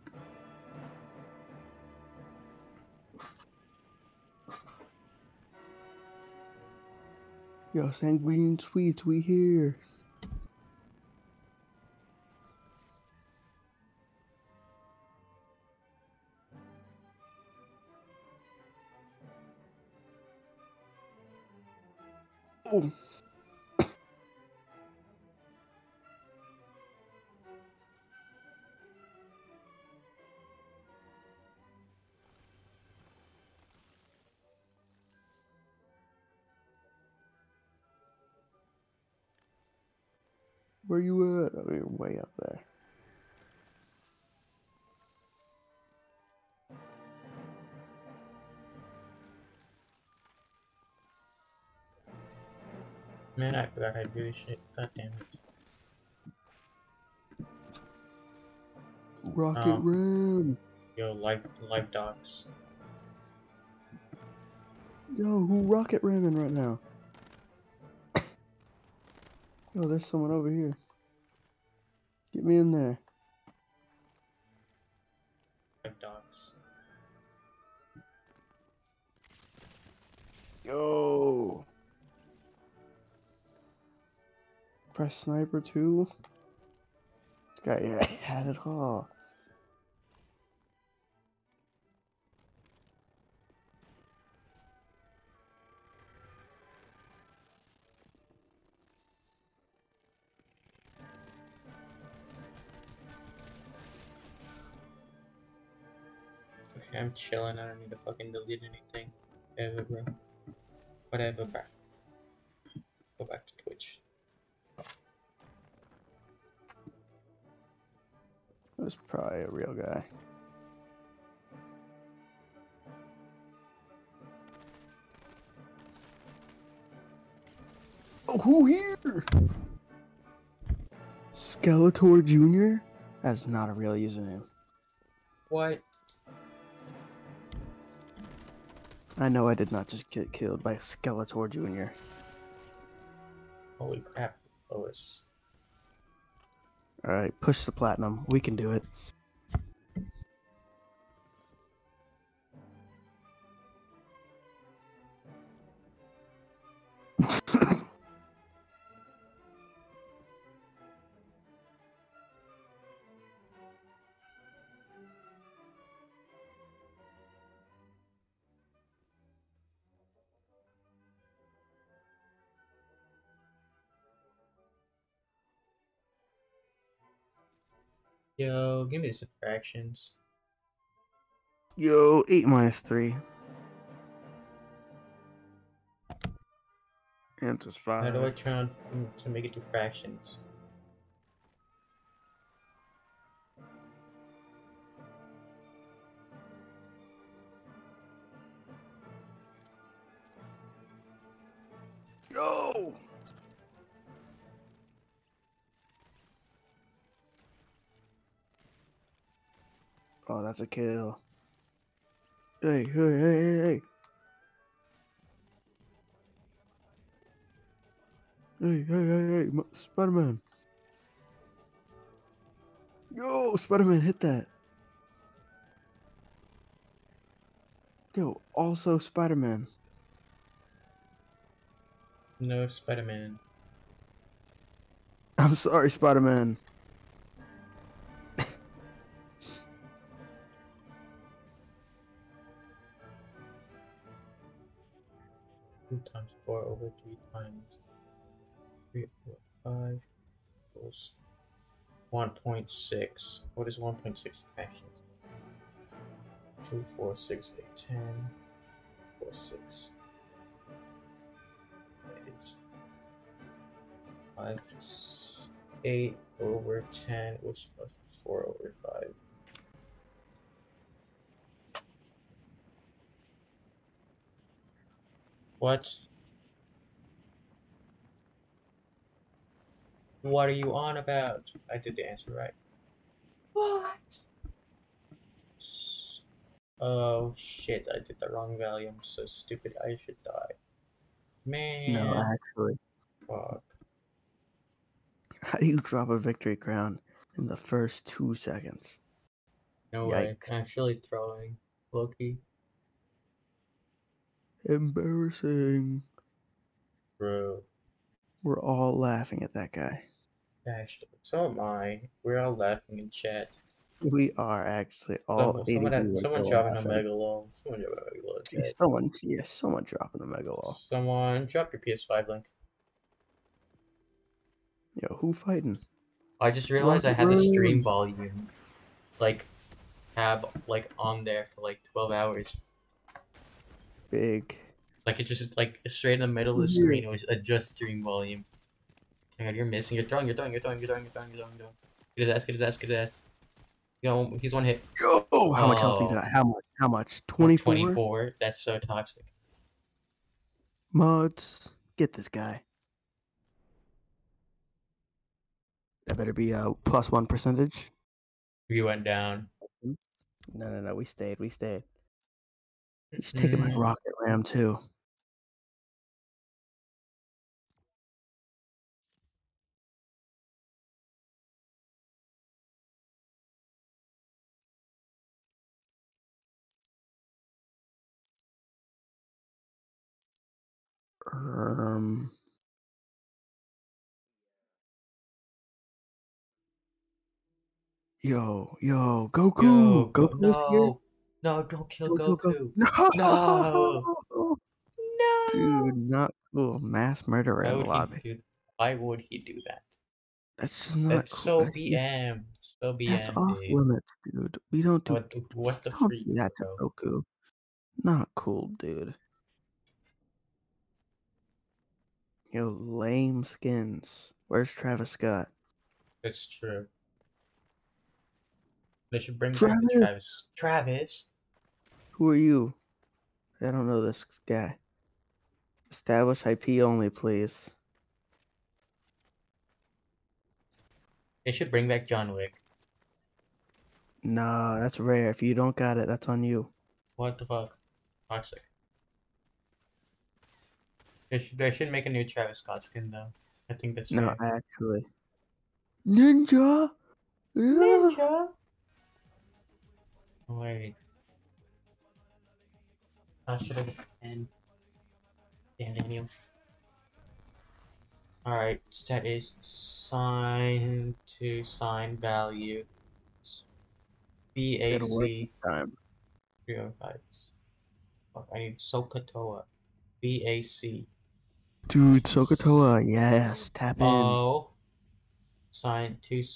Yo, Sanguine Sweets, we here. Oh. Where you at? Oh, you're way up there. Man, I forgot how to do this shit. God damn it. Rocket Ram! Yo, live docs. Yo, who rocket ramming right now? Yo, there's someone over here. Get me in there. Live docs. Yo! Press sniper too? This guy had it all. Okay, I'm chilling. I don't need to fucking delete anything. Whatever, bro. Whatever, bro. Go back to Twitch. That's probably a real guy. Oh, who here? Skeletor Jr.? That's not a real username. What? I know I did not just get killed by Skeletor Jr. Holy crap, Lois. Alright, push the platinum. We can do it. Yo, give me the subtractions. Yo, 8 minus 3. Answer's 5. How do I turn on to make it to fractions? Yo! Oh, that's a kill. Hey, hey, hey, hey, hey. Hey, hey, hey, hey, Spider-Man. Yo, Spider-Man, hit that. Yo, also Spider-Man. No, Spider-Man. I'm sorry, Spider-Man. 2 times 4 over 3 times 3 over 5 equals 1.6. What is 1.6 fractions? 2, 4, 6, 8, 10, 4, 6. That is 5, 8 over 10, which is 4 over 5. What? What are you on about? I did the answer right. What? Oh shit, I did the wrong value. I'm so stupid. I should die. Man. No, actually. Fuck. How do you drop a victory crown in the first 2 seconds? No way. Yikes. Actually throwing. Loki. Embarrassing. Bro. We're all laughing at that guy. Actually, so am I. We're all laughing in chat. We are actually all 80 Someone dropping a megalol. Someone dropping a megalol in chat. Someone dropping a megalol. Someone drop your PS5 link. Yo, who fighting? I just realized I had the stream volume tab on there for like 12 hours. Big. Like it just straight in the middle of the screen. It was adjust stream volume. my god, you're missing. You're throwing. Get his ass, get his ass, get his ass. You know, he's one hit. Oh, how much health he's Oh. got? How much? How much? 24? 24. That's so toxic. Mods. Get this guy. That better be a +1 percentage. We went down. No. We stayed. He's taking my rocket ram too. Yo, Goku! Yo, Goku is here. no. No, don't kill Go. Goku. No! No. No. Dude, not cool. Mass murderer Why in the would lobby. why would he do that? That's just not That's cool. so That's BM. So BM, off dude. limits, dude. We don't do. What the Don't freak, do that to bro? Goku. Not cool, dude. Yo, lame skins. Where's Travis Scott? It's true. They should bring back the Travis! Travis. Who are you? I don't know this guy. Establish IP only, please. They should bring back John Wick. Nah, that's rare. If you don't got it, that's on you. What the fuck? Toxic. They should make a new Travis Scott skin though. I think that's No, fair. actually. Ninja! Ninja. Wait. I should have been. Damn Daniel. Alright, set is sign to sign value. It'll work BAC this time. 305. Fuck, I need Sokotoa. BAC. Dude, Sokotoa, yes. Tap in. Oh. Sign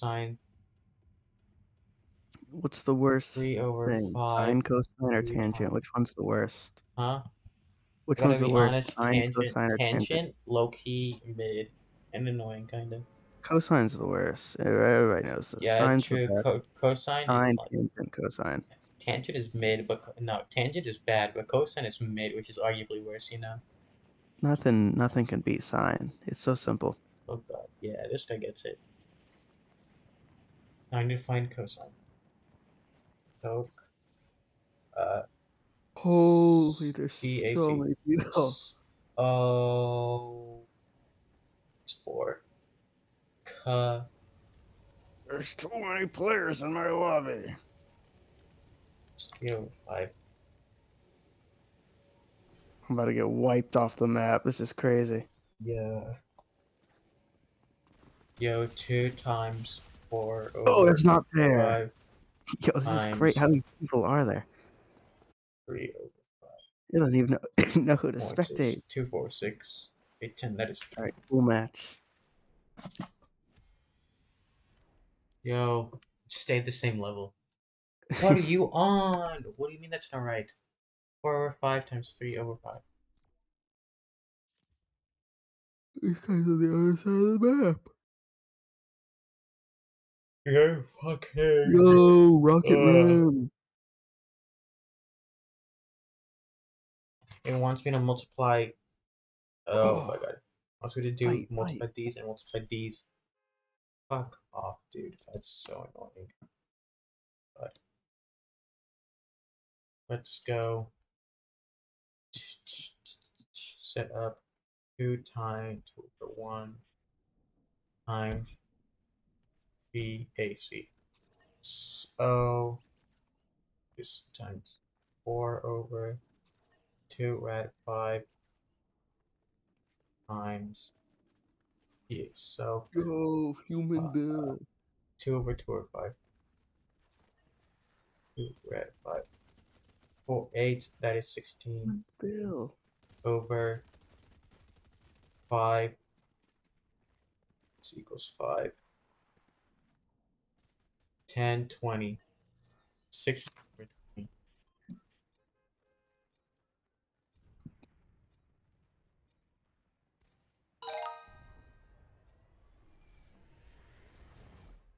What's the worst 3 over thing? 5. Sine, cosine, or 3 tangent? times. Which one's the worst? Huh? Which Gotta one's the be worst? honest, Sine, cosine, or tangent? tangent, low key, mid, and annoying, kind of. Cosine's the worst. Everybody knows this. Yeah, Sine's true. the best. Cosine Sine, is like tangent, cosine. tangent is mid, but no, tangent is bad, but cosine is mid, which is arguably worse. You know. Nothing can beat sine. It's so simple. Oh god, yeah, this guy gets it. Now I need to find cosine. So, Holy, there's CAC. so many people. Oh, it's 4. There's too many players in my lobby. 3 over 5. I'm about to get wiped off the map. This is crazy. Yeah. Yo, 2 times 4 over Oh, it's not fair. 5 Yo, this is great. How many people are there? 3 over 5. You don't even know who to 1, spectate. 6, 2, 4, 6, 8, 10. That is. All right, full match. Yo, stay the same level. What are you on? What do you mean that's not right? 4 over 5 times 3 over 5. These guys on the other side of the map. Yeah, fuck him. Yo, Rocket Man. It wants me to multiply. Oh my god. It wants me to do multiply fight. these and multiply these. Fuck off, dude. That's so annoying. But let's go. Set up 2 times 2 over 1 times BAC. So this times 4 over 2 rad 5 times BAC. So Yo, human bill. 2 over 2 over 5. 2 rad 5. 4, 8, that is 16 Bill. over 5. This equals 5. 10, 20. 6 over 20.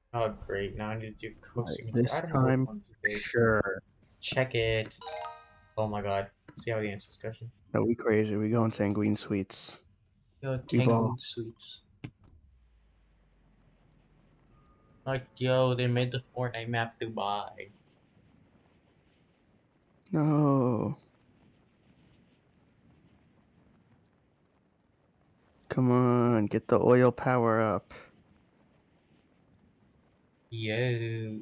Oh, great. Now I need to do code Right, signature. this I don't know which time, one to do. sure. Check it. Oh my god. See how the answer discussion. No, we crazy. We going Sanguine Sweets. Yo, We ball. Tangoon Sweets. Like, yo, they made the Fortnite map Dubai. No. Come on, get the oil power up. Yo,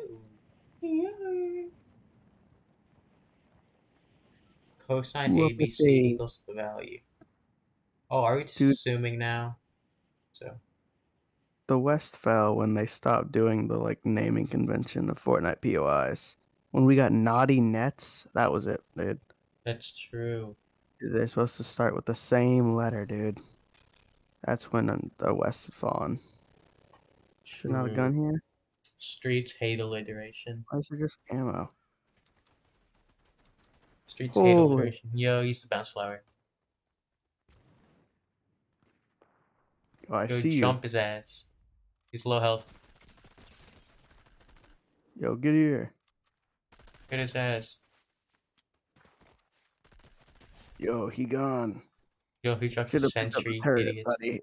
yo. Cosine Whoop ABC it, equals the value. Oh, are we just dude. assuming now? So, The West fell when they stopped doing the like naming convention of Fortnite POIs. When we got naughty nets, that was it, dude. that's true. They're supposed to start with the same letter, dude. That's when the West had fallen. Is there not a gun here? Streets hate alliteration. Why is there just ammo? Streets hate Holy. alliteration. Yo, use the bounce flower. Oh, I Yo, see you. jump his ass. He's low health. Yo, get here. Hit his ass. Yo, he gone. Yo, he dropped a Should have picked up the sentry, turret, idiot. buddy.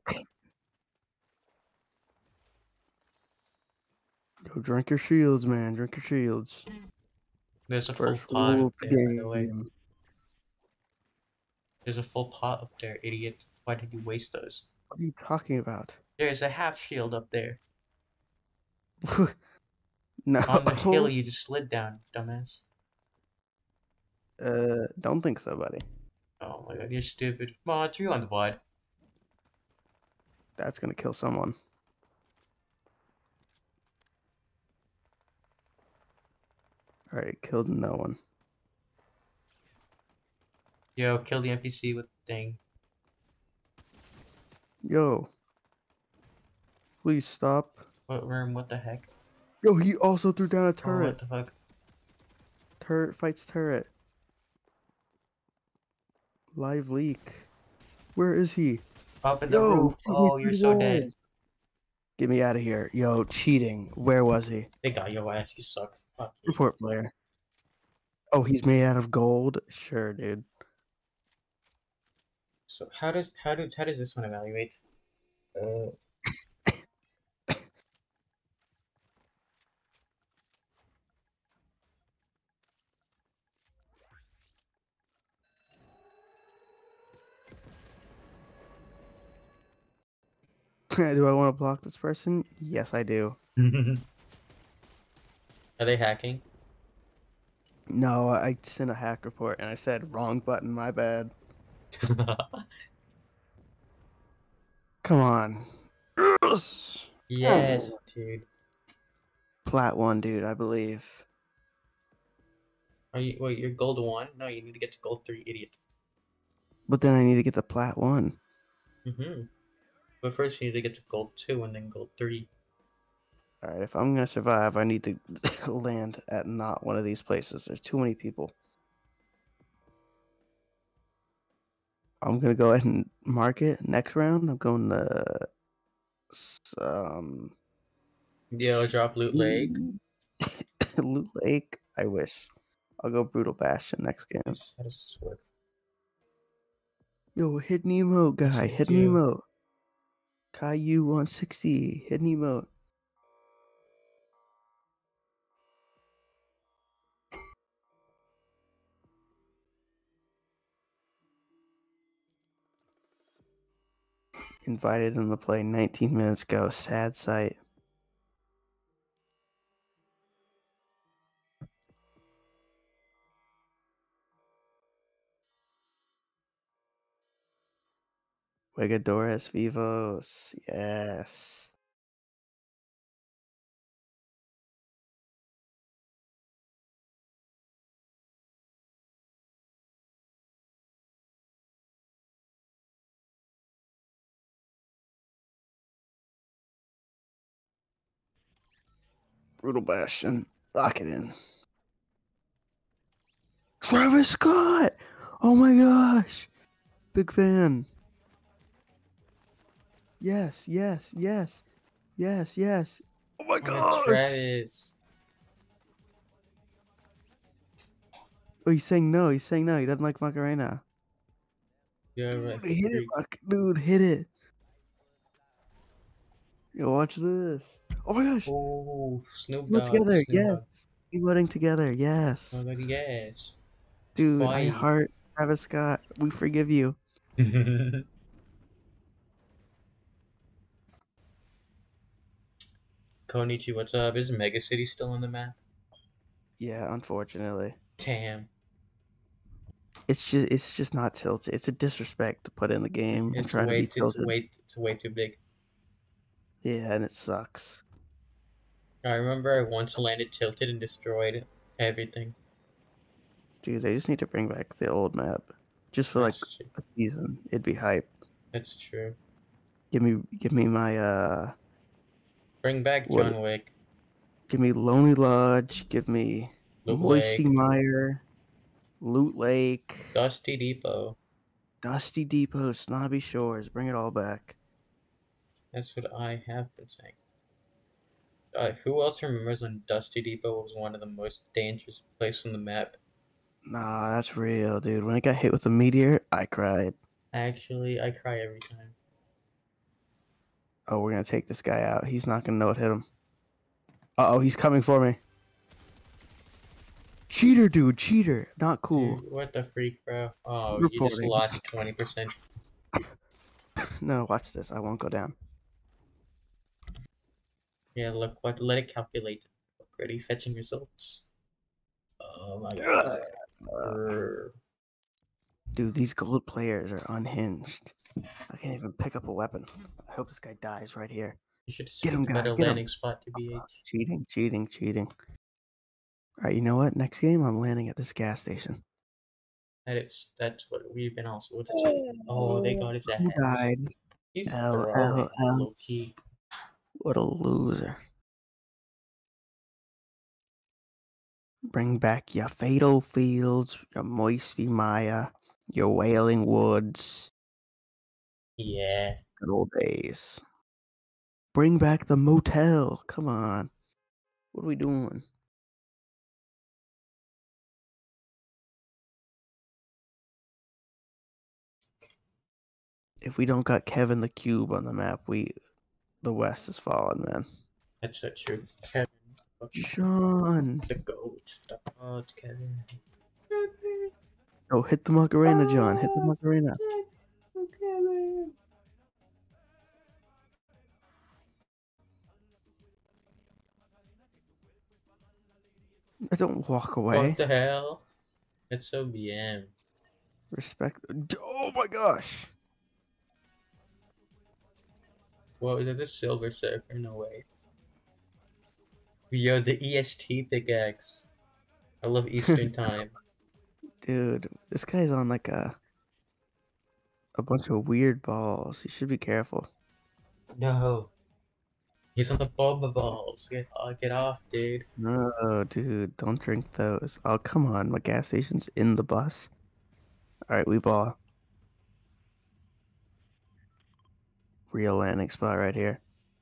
Yo, drink your shields, man. Drink your shields. There's a First full pot rule up of there, the by the way. game. There's a full pot up there, idiot. Why did you waste those? What are you talking about? There's a half shield up there. No. On the hill you just slid down, dumbass. Don't think so, buddy. Oh my god, you're stupid. Come on, 3 on divide. That's gonna kill someone. Alright, killed no one. Yo, kill the NPC with the thing. Yo. Please stop. What room? What the heck? Yo, he also threw down a Oh, turret. what the fuck? Turret fights turret. Live leak. Where is he? Up in the Yo, roof. cheating Oh, through you're the so dead. walls. Get me out of here. Yo, cheating. Where was he? They got your ass. You suck. Fuck you. Report player. Oh, he's made out of gold? Sure, dude. So how does this one evaluate? Do I want to block this person? Yes, I do. Are they hacking? No, I sent a hack report and I said wrong button, my bad. Come on. Yes, dude. Plat 1, dude, I believe. Are you wait? You're gold 1? No, you need to get to gold 3, idiot. But then I need to get the plat 1. But first, you need to get to gold 2 and then gold 3. Alright, if I'm gonna survive, I need to land at not one of these places. There's too many people. I'm gonna go ahead and mark it. Next round, I'm going to Yo, drop loot lake. Loot Lake. I wish. I'll go Brutal Bastion next game. How does this work? Yo, hidden emote guy. Told Hidden you. emote. Caillou 160. Hidden emote. Invited him to play 19 minutes ago. Sad sight. Wegadores Vivos. Yes. Brutal Bastion. Lock it in. Travis Scott! Oh my gosh! Big fan. Yes, yes, yes. Yes, yes. my Oh, that's gosh! Travis. Oh, he's saying no. He's saying no. He doesn't like Macarena. Yeah, right. Dude, hit it, dude, hit it. Yo, watch this. Oh my gosh. Oh, Snoop We're Dogg. together. Snoop Yes. Dogg. Emoting together. Yes. Oh, but yes. It's Dude, I quiet. heart Travis Scott. We forgive you. Konichi, what's up? Is Mega City still on the map? Yeah, unfortunately. Damn. It's just not tilted. It's a disrespect to put in the game and try to be tilted. It's way too big. Yeah, and it sucks. I remember I once landed tilted and destroyed everything. Dude, they just need to bring back the old map. Just for like That's true. a season. It'd be hype. That's true. Give me my Bring back what John Wick. give me Lonely Lodge, give me Loot Moisty Lake. Mire, Loot Lake, Dusty Depot. Dusty Depot, Snobby Shores, bring it all back. That's what I have been saying. Who else remembers when Dusty Depot was one of the most dangerous places on the map? Nah, that's real, dude. When it got hit with a meteor, I cried. Actually, I cry every time. Oh, we're gonna take this guy out. He's not gonna know what hit him. Uh-oh, he's coming for me. Cheater, dude, cheater. Not cool. Dude, what the freak, bro? Oh, you just Reporting. lost 20%. No, watch this. I won't go down. Yeah, look, let it calculate. Already fetching results. Oh my god. Dude, these gold players are unhinged. I can't even pick up a weapon. I hope this guy dies right here. You should just Get him, pick a better guy, get him. landing spot to BH. Cheating. Alright, you know what? Next game, I'm landing at this gas station. That's what we've been also. Oh, they got his ass. Who died? He's L, throwing L, L. low key. What a loser. Bring back your Fatal Fields, your Moisty Mire, your Wailing Woods. Yeah. Good old days. Bring back the motel. Come on. What are we doing? If we don't got Kevin the Cube on the map, the West is falling, man. That's so true. Kevin. Sean. The GOAT. The GOAT, Kevin. Oh, hit the Macarena, John. Hit the Macarena. Kevin. Don't walk away. What the hell? That's so BM. Respect. Oh my gosh. What was it? The Silver Surfer? No way. Yo, the EST pickaxe. I love Eastern time. Dude, this guy's on like a bunch of weird balls. You should be careful. No. He's on the boba balls. Get off, dude. No, dude, don't drink those. Oh, come on. My gas station's in the bus. Alright, we ball. Real landing spot right here.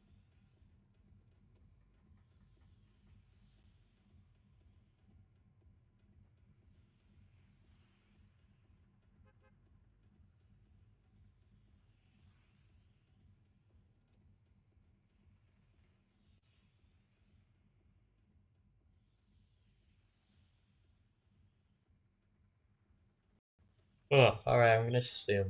Oh, alright, I'm gonna assume.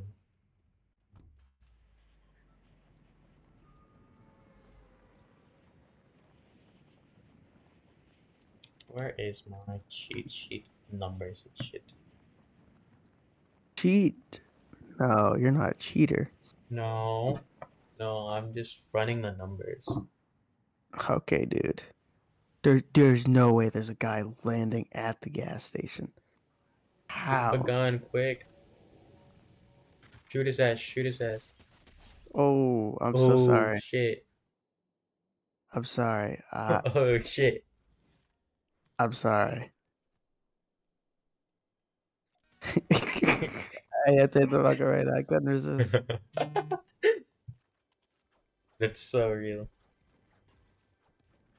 Where is my cheat sheet numbers and shit? Cheat? No, you're not a cheater. No, I'm just running the numbers. Okay, dude. There's no way there's a guy landing at the gas station. How? Pick up a gun, quick. Shoot his ass. Oh, I'm so sorry. Shit. I'm sorry. Oh, shit. I'm sorry. I had to hit the Macarena. I couldn't resist. That's so real.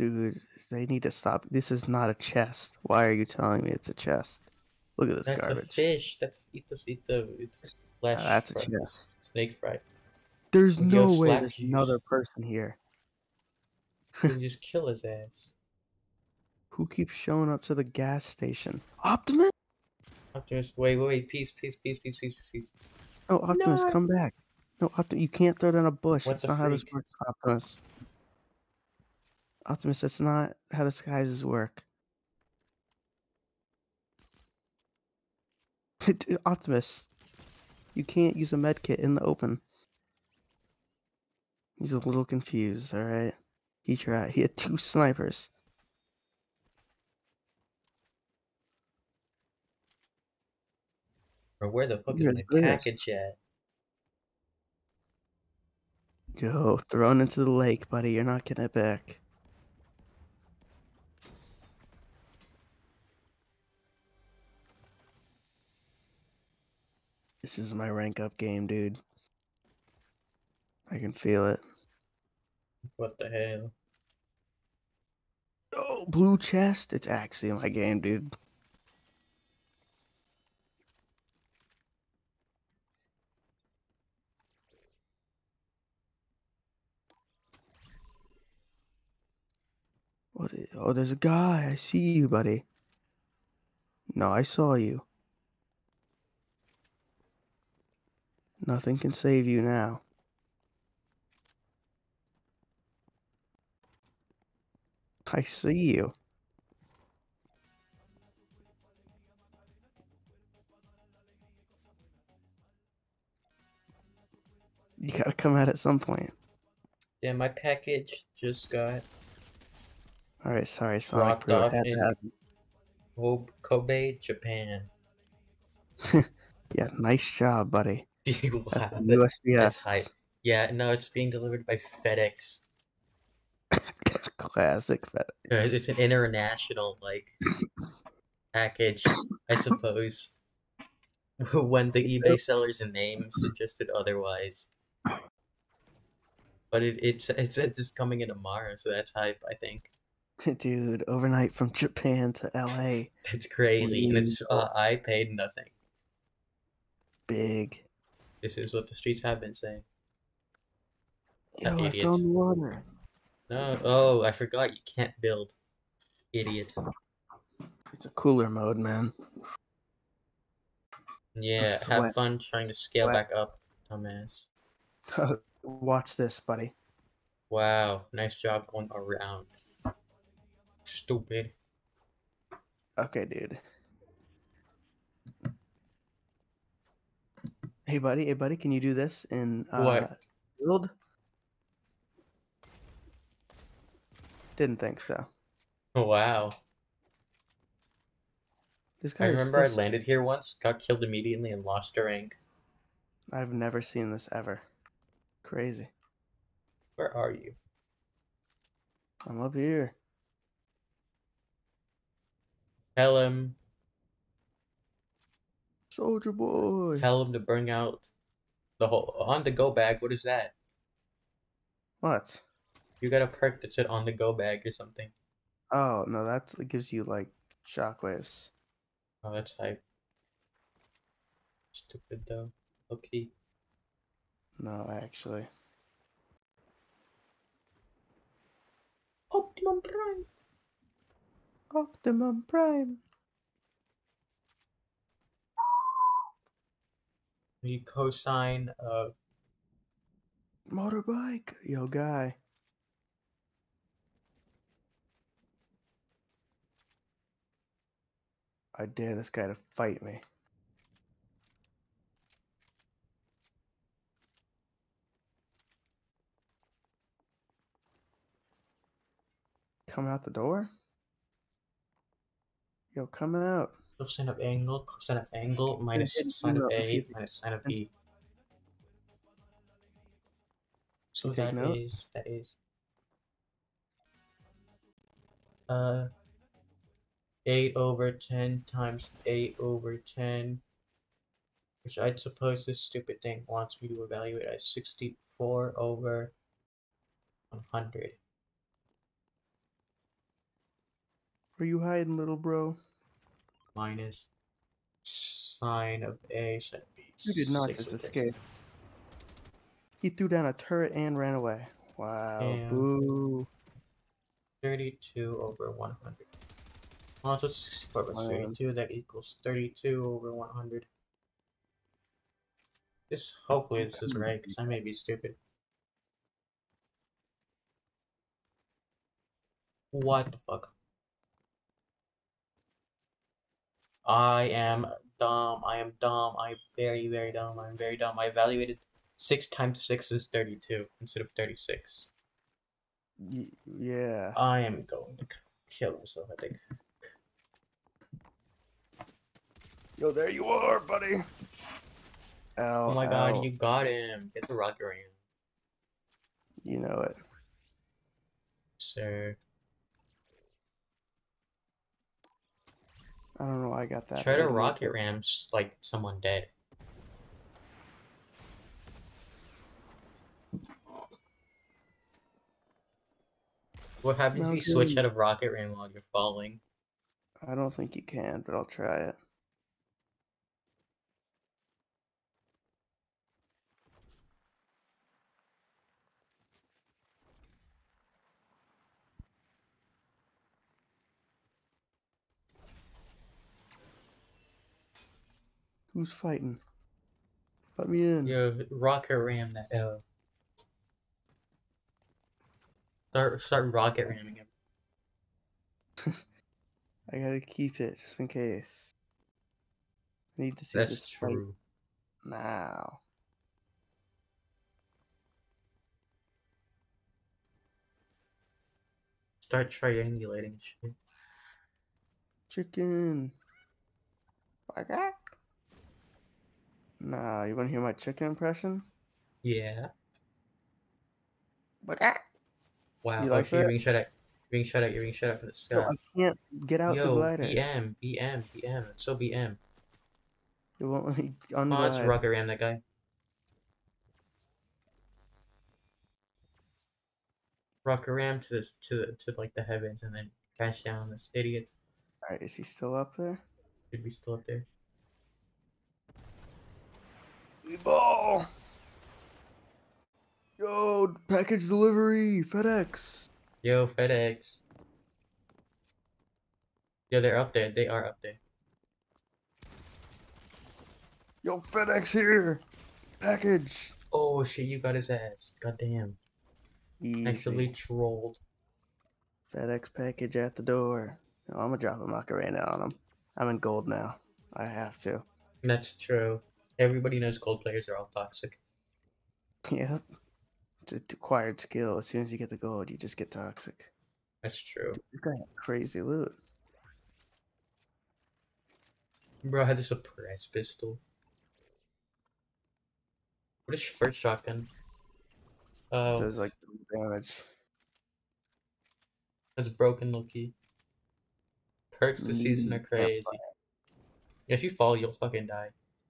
Dude, they need to stop. This is not a chest. Why are you telling me it's a chest? Look at this That's garbage. a fish. That's eat the flesh. That's a from the chest. snake fry. There's Yo, no way slap there's juice. another person here. You can just kill his ass. Who keeps showing up to the gas station? Optimus? Optimus, wait, peace. No, Optimus, No. come back. No, Optimus, you can't throw down a bush. What That's the not how this freak? works, Optimus. Optimus, that's not how disguises work. Optimus, you can't use a med kit in the open. He's a little confused, alright? He tried. He had 2 snipers. Or where the fuck is Where's my this? package at? Yo, thrown into the lake, buddy. You're not getting it back. This is my rank up game, dude. I can feel it. What the hell? Oh, blue chest. It's actually my game, dude. Oh, there's a guy. I see you, buddy. No, I saw you. Nothing can save you now. I see you. You gotta come out at some point. Yeah, my package just got Alright, sorry, Sonic dropped Brew. off Had to in happen. Kobe, Japan. Yeah, nice job, buddy. Wow, That's the that's USPS. hype. Yeah, no, it's being delivered by FedEx. Classic FedEx. It's an international package, I suppose. When the eBay seller's name suggested otherwise. But it's just coming in tomorrow, so that's hype, I think. Dude, overnight from Japan to LA. That's crazy, and it's I paid nothing. Big. This is what the streets have been saying. Yo, I Idiot. found water. No, oh, I forgot you can't build. Idiot. It's a cooler mode, man. Yeah, Sweat. have fun trying to scale Sweat. back up, dumbass. Watch this, buddy. Wow, nice job going around. Stupid. Okay, dude. Hey, buddy, can you do this in What? build? Didn't think so. Wow. This guy I is remember I still... landed here once, got killed immediately, and lost a rank. I've never seen this ever. Crazy. Where are you? I'm up here. Tell him. Soldier boy. Tell him to bring out the whole on-the-go bag. What is that? What? You got a perk that said on-the-go bag or something. Oh, no, it gives you, like, shockwaves. Oh, that's hype. Stupid, though. Okay. No, actually. Optimum Prime! Optimum Prime. The cosine of... Motorbike. Yo, guy. I dare this guy to fight me. Come out the door? Yo, come out. Cosine of angle, minus sine of A, minus sine of B. So You take note? that is 8 over 10 times 8 over 10, which I suppose this stupid thing wants me to evaluate as 64 over 100. Where you hiding, little bro? Minus sine of A should be You did not 6 just with this. escape. He threw down a turret and ran away. Wow. Damn. Boo. 32 over 100. Well, so 64 plus Man. 32, that equals 32 over 100. Hopefully this is right, because I may be stupid. What the fuck? I am dumb. I am dumb. I'm very, very dumb. I'm very dumb. I evaluated 6 times 6 is 32 instead of 36. Yeah. I am going to kill myself, I think. Yo, there you are, buddy. Ow, Oh my ow. god, you got him. Get the rocket ram. You know it. Sir. I don't know why I got that. Try to idiot. rocket ram like someone dead. What happens if you switch out of rocket ram while you're falling? I don't think you can, but I'll try it. Who's fighting? Let me in. Yo, rocket ram that Start rocket ramming him. I gotta keep it just in case. I need to see That's this fight true. now. Start triangulating shit. Chicken. Baka? Nah, you wanna hear my chicken impression? Yeah. Baka? Wow. You Oh like shit, you're that? being shot at. You're being shot at. You're being shot at from the sky. No, I can't get out the Yo, glider. BM. It's so BM. It won't let me Oh, let's unglide. rocket ram that guy. Rocket ram to this to like the heavens and then crash down on this idiot. Alright, is he still up there? Should be still up there. We ball! Yo, package delivery, FedEx. Yo, FedEx. Yo, they're up there. They are up there. Yo, FedEx here. Package. Oh shit, you got his ass. Goddamn. Actually Easy. trolled. FedEx package at the door. No, I'm gonna drop a Macarena on him. I'm in gold now. I have to. That's true. Everybody knows gold players are all toxic. Yep. It's an acquired skill. As soon as you get the gold, you just get toxic. That's true. This guy had crazy loot. Bro, I had a suppress pistol. What is first shotgun? Oh, Does like damage. that's broken, Loki. Perks this season are Yeah. crazy. If you fall, you'll fucking die.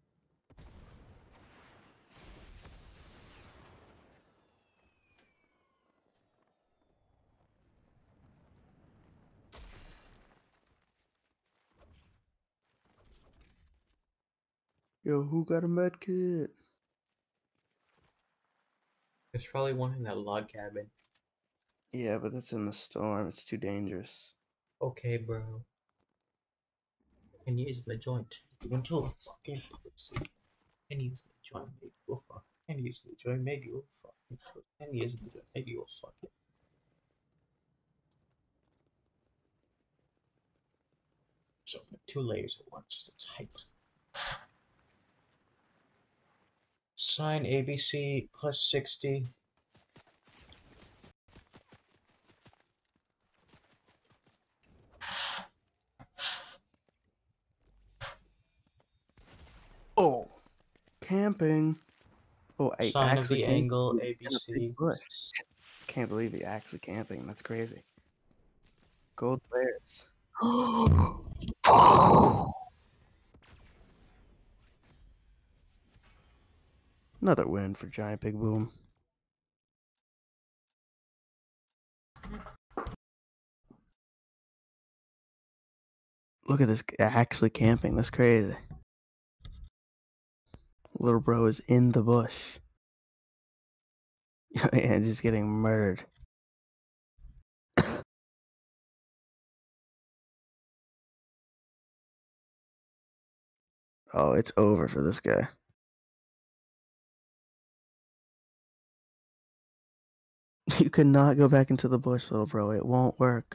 Yo, who got a med kit? There's probably one in that log cabin. Yeah, but that's in the storm. It's too dangerous. Okay, bro. And use the joint. Until a fucking pussy. And use the joint, maybe you'll fuck. And use the joint, maybe you'll fuck. And use the joint, maybe you'll fuck it. So, 2 layers at once. That's hype. Sine ABC plus 60. Oh, camping. Oh, I Sine of actually the camped angle in a big ABC. bush. Can't believe he actually camping. That's crazy. Gold players. Another win for Giant Big Boom. Look at this guy actually camping. That's crazy. Little bro is in the bush. And just getting murdered. Oh, it's over for this guy. You cannot go back into the bush, little bro. It won't work.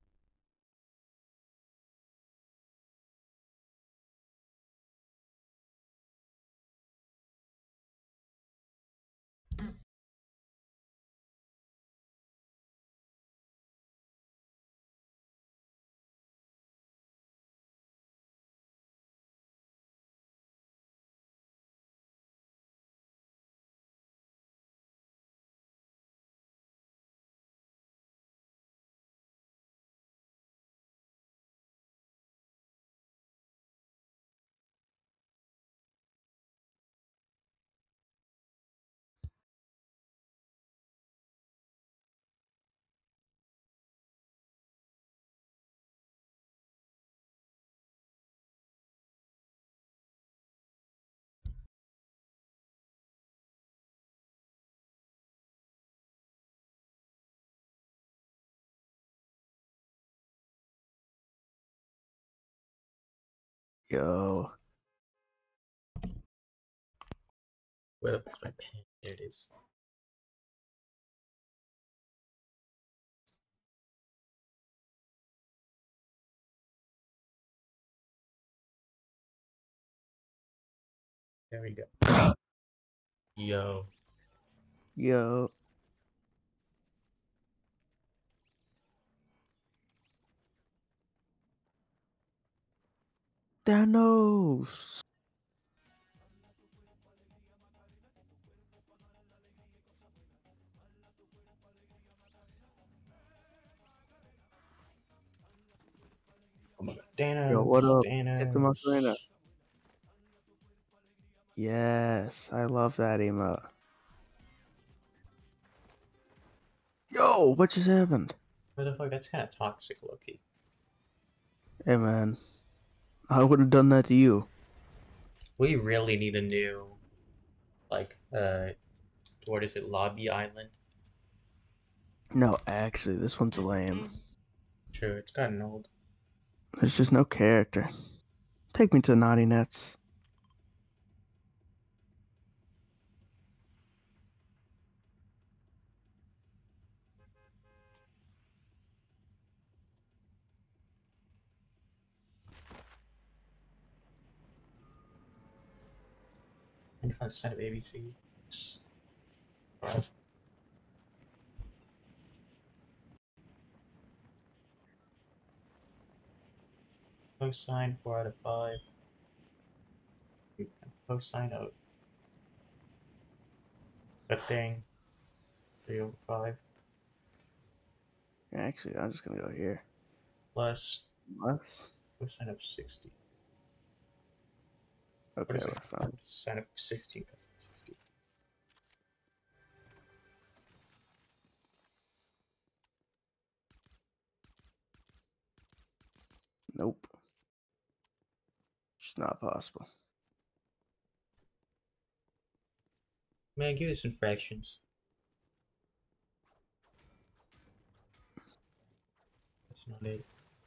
Yo. Where the fuck's my pen? There it is. There we go. Yo. Yo. Thanos. Oh my god. Thanos. Yo, what up? Thanos. Hit the Macarena. Yes, I love that emote. Yo, what just happened? What the fuck? That's kind of toxic, Loki. Hey, man. I would have done that to you. We really need a new, like, what is it, Lobby Island? No, actually, this one's lame. True, it's gotten old. There's just no character. Take me to Naughty Nets. And if I set up ABC. Cosine 4 out of 5. Cosine of a thing 3 over 5. Actually, I'm just gonna go here. Plus Less? cosine of 60. Okay, What is we're it? fine. Sine of 16 cosine 60. Nope. It's not possible. Man, give us some fractions. That's not it.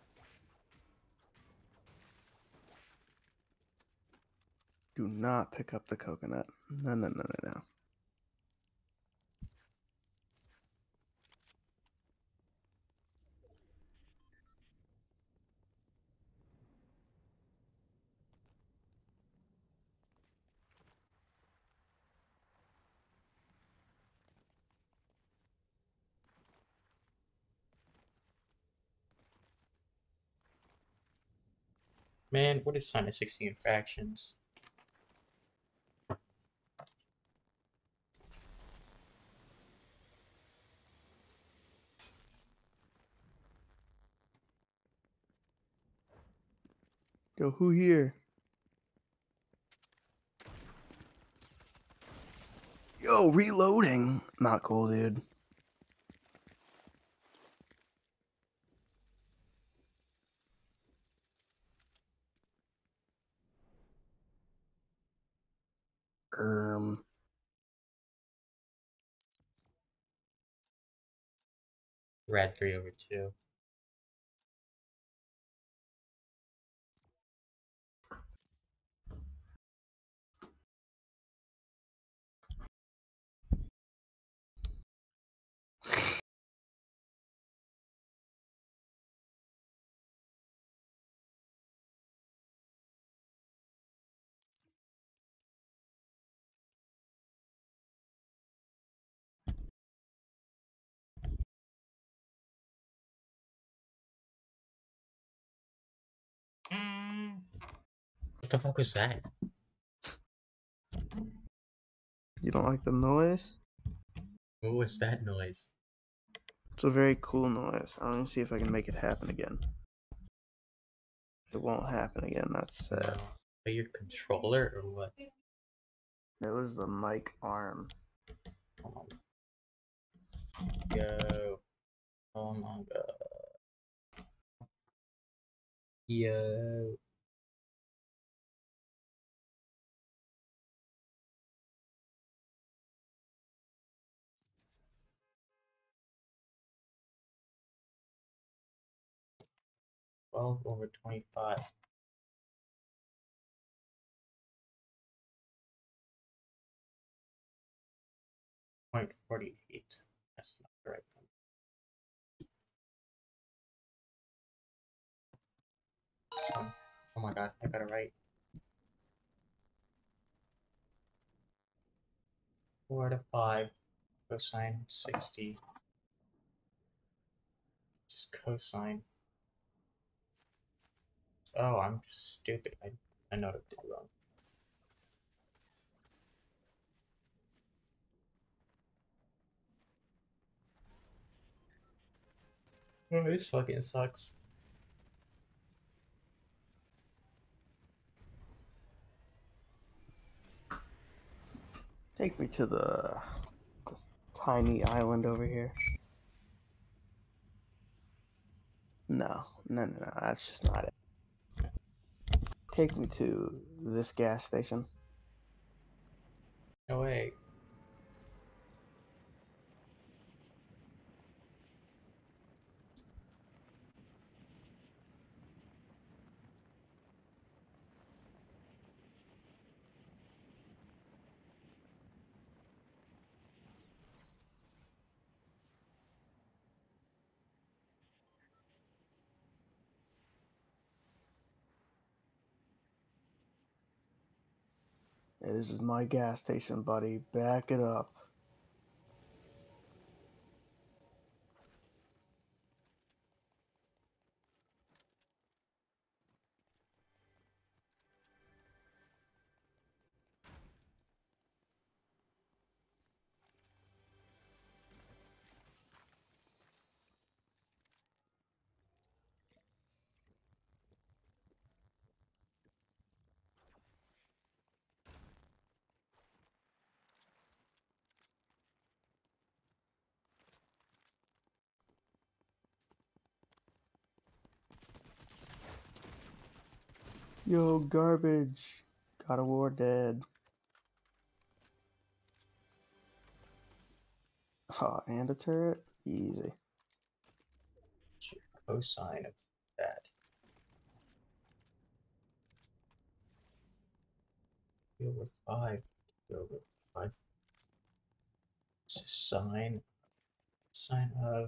Do not pick up the coconut. No, no, no, no, no. Man, what is sine of 60 in fractions? Yo, who here? Yo, reloading. Not cool, dude. Red 3/2. What the fuck was that? You don't like the noise? What was that noise? It's a very cool noise. I'm gonna see if I can make it happen again. It won't happen again, that's sad. Are your controller or what? It was the mic arm. Oh my god. Yo. Oh my god. Yo. $12/25. 0.48. That's not the right one. Oh my god, I got it right. 4/5. Cosine 60. Just cosine. Oh, I'm stupid. I know what I did wrong. Oh, this fucking sucks. Take me to this tiny island over here. No, that's just not it. Take me to this gas station. No way. Yeah, this is my gas station, buddy. Back it up. Yo, garbage. God of War dead. Oh, and a turret? Easy. What's your cosine of that? 2/5. 2/5. It's a sine. Sine of.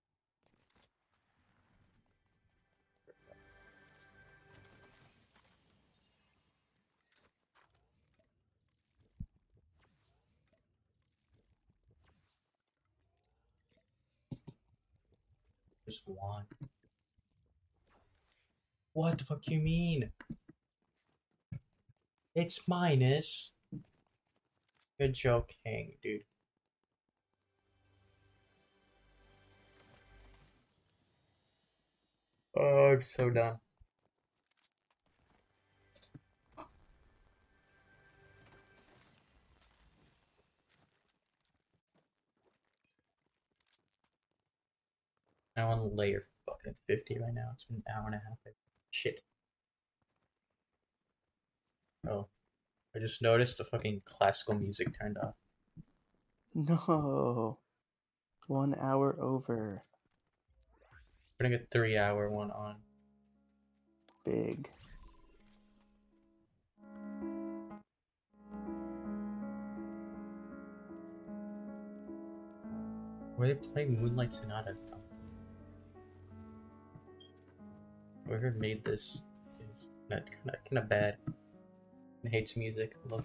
Just 1. What the fuck you mean? It's minus. You're joking, dude. Oh, I'm so done. I'm on layer fucking 50 right now. It's been an hour and a half. Shit. Oh. I just noticed the fucking classical music turned off. No. 1 hour over. Putting a 3-hour one on. Big. Were they playing Moonlight Sonata? Whoever made this is not kind of bad. And hates music. Look.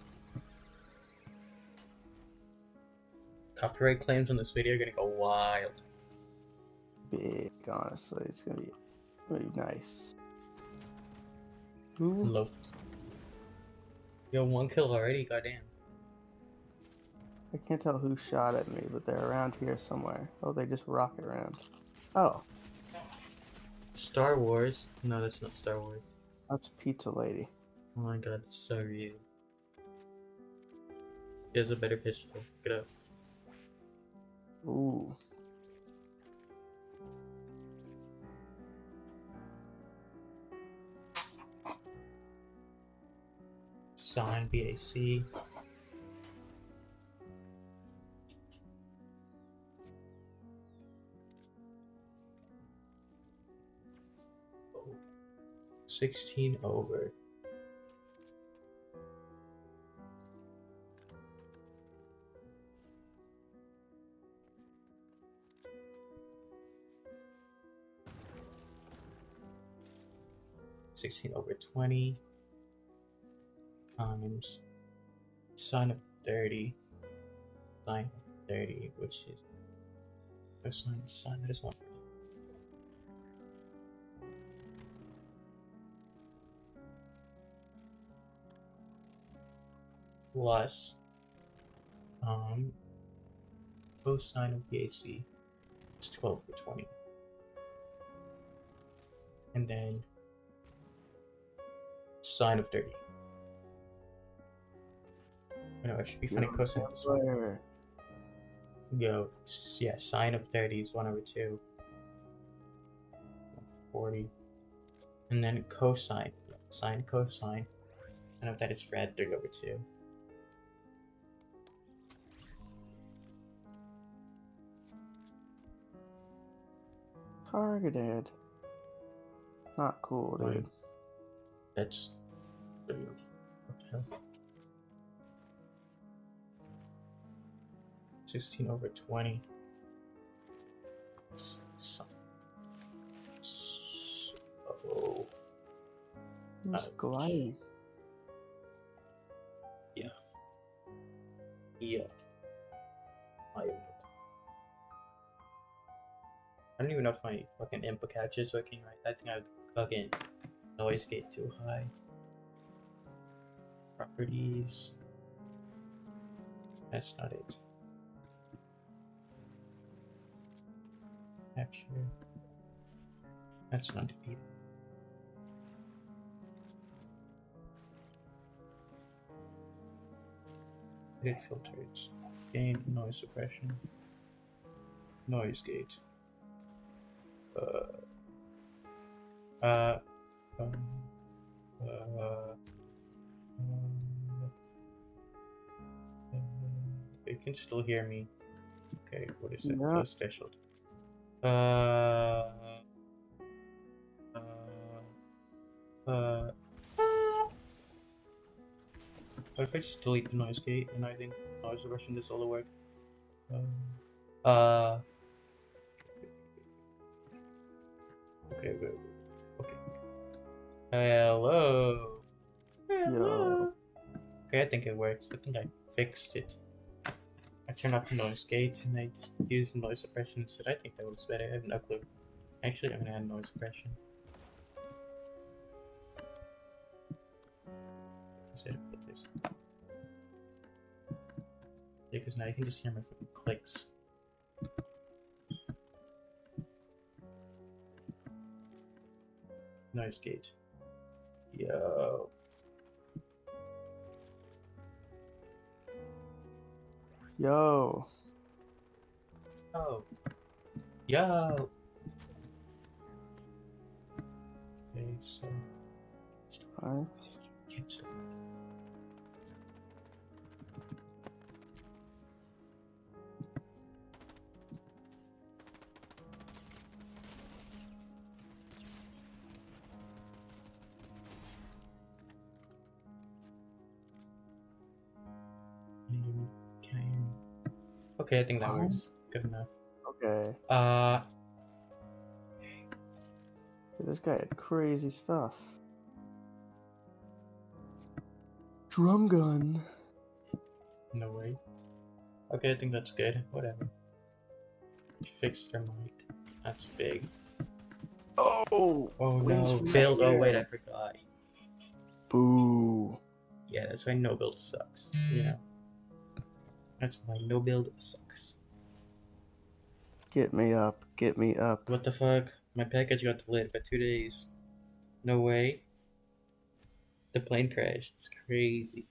Copyright claims on this video are gonna go wild. Big, honestly. It's gonna be nice. Ooh. Look. Yo, 1 kill already, goddamn. I can't tell who shot at me, but they're around here somewhere. Oh, they just rocket around. Oh, Star Wars? No, that's not Star Wars. that's Pizza Lady. Oh my god, it's so real. He has a better pistol. Get up. Ooh. Sign BAC. Oh. 16 over. $16/20 times sine of 30, sine of 30, which is sine that is 1. Plus cosine of BAC is 12/20, and then sine of 30. No, it should be funny cosine of this one. Where? Go, yeah, sine of 30 is 1/2. 40. And then cosine, sine cosine, and of that is rad 3/2. Targeted. Not cool, dude. Fine. That's 16/20. Oh, Who's gliding? yeah. Yeah. I don't even know if my fucking input catches working right. I think I fucking noise gate too high. Properties. That's not it. Capture. That's not defeated. Edit filters. Gain noise suppression. Noise gate. You can still hear me. Okay, what is that? Yeah. Close threshold. What if I just delete the noise gate and I think noise suppression this all will work? Okay, good. Okay. Hello. Yo. Okay, I think it works. I think I fixed it. I turned off the noise gate and I just used noise suppression instead. I think that looks better. I have no clue. Actually, I'm gonna add noise suppression. Yeah, because now you can just hear my fucking clicks. Noise gate. Yo. Yo. Oh. Yo. Okay, so. Alright. Cancel. Okay, I think that Huh? works. Good enough. Okay. This guy had crazy stuff. Drum gun. No way. Okay, I think that's good. Whatever. You fixed your mic. That's big. Oh! Oh Thanks no, for build. that. Oh wait, I forgot. Boo. Yeah, that's why no build sucks. You know. That's why no build sucks. Get me up. Get me up. What the fuck? My package got delayed by 2 days. No way. The plane crashed. It's crazy.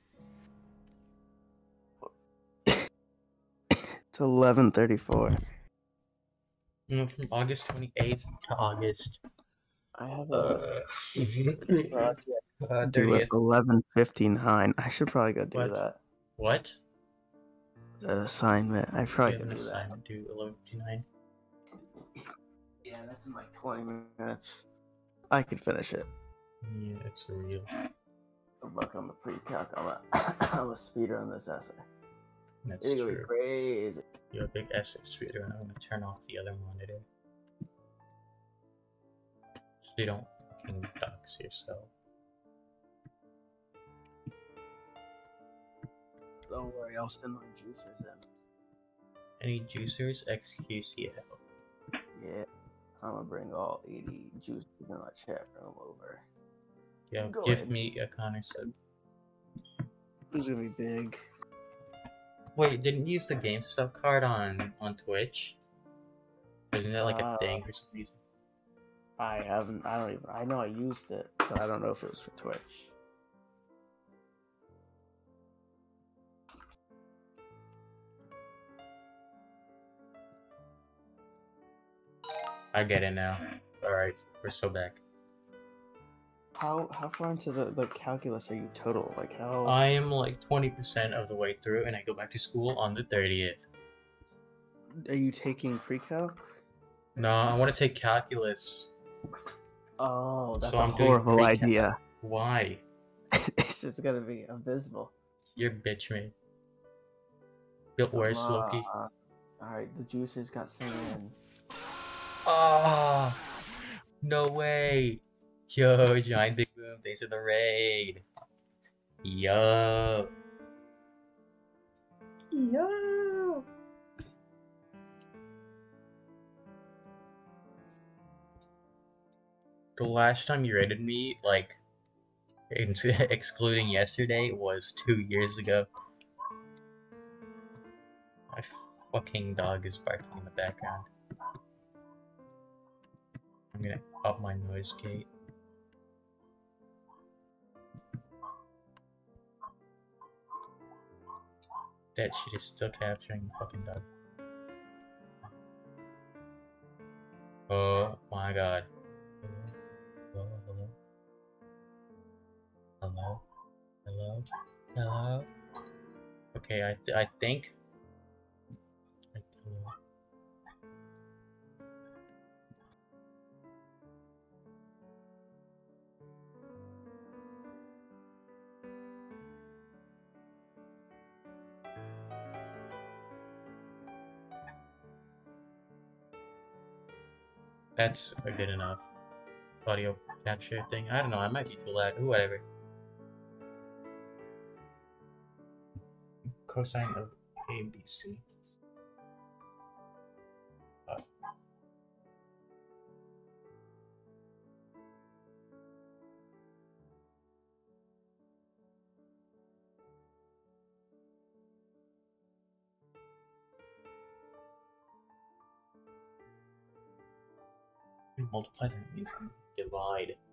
To 11:34. You know, from August 28th to August I have a project due 30th. at 11:59. I should probably go do What? that. What? The assignment. I You probably have could an do that. assignment due 11:59. Yeah, that's in like 20 minutes. I could finish it. Yeah, it's real. Look, I'm a pre-calc. I'm a speeder on this essay. That's It's gonna be true. crazy. You're a big essay speeder, and I'm gonna turn off the other monitor. So you don't fucking dox yourself. Don't worry, I'll send my juicers in. Any juicers? XQCL. Yeah, I'm gonna bring all 80 juicers in my chat room over. Yeah, Go give ahead. me a Connor sub. This is gonna be big. Wait, didn't you use the GameStop card on Twitch? Isn't that like a thing for some reason? I haven't. I don't even. I know I used it, but I don't know if it was for Twitch. I get it now. Alright, we're so back. How far into the calculus are you total? Like how? I am like 20% of the way through, and I go back to school on the 30th. Are you taking pre-calc? No, I want to take calculus. Oh, that's So a I'm doing horrible pre-calc. idea. Why? It's just gonna be abysmal. You're bitch made. Built worse, Loki. Alright, the juicers got sent in. Ah, no way. Yo, Giant Big Boom, thanks for the raid. Yo. Yo. The last time you raided me, like, excluding yesterday, was 2 years ago. My fucking dog is barking in the background. I'm gonna up my noise gate. That shit is still capturing the fucking dog. Oh my god. Hello, hello, hello, hello, hello. Okay, I think. Hello. That's a good enough audio capture thing. I don't know, I might be too loud. Whatever. Cosine of ABC. Multiply that means divide.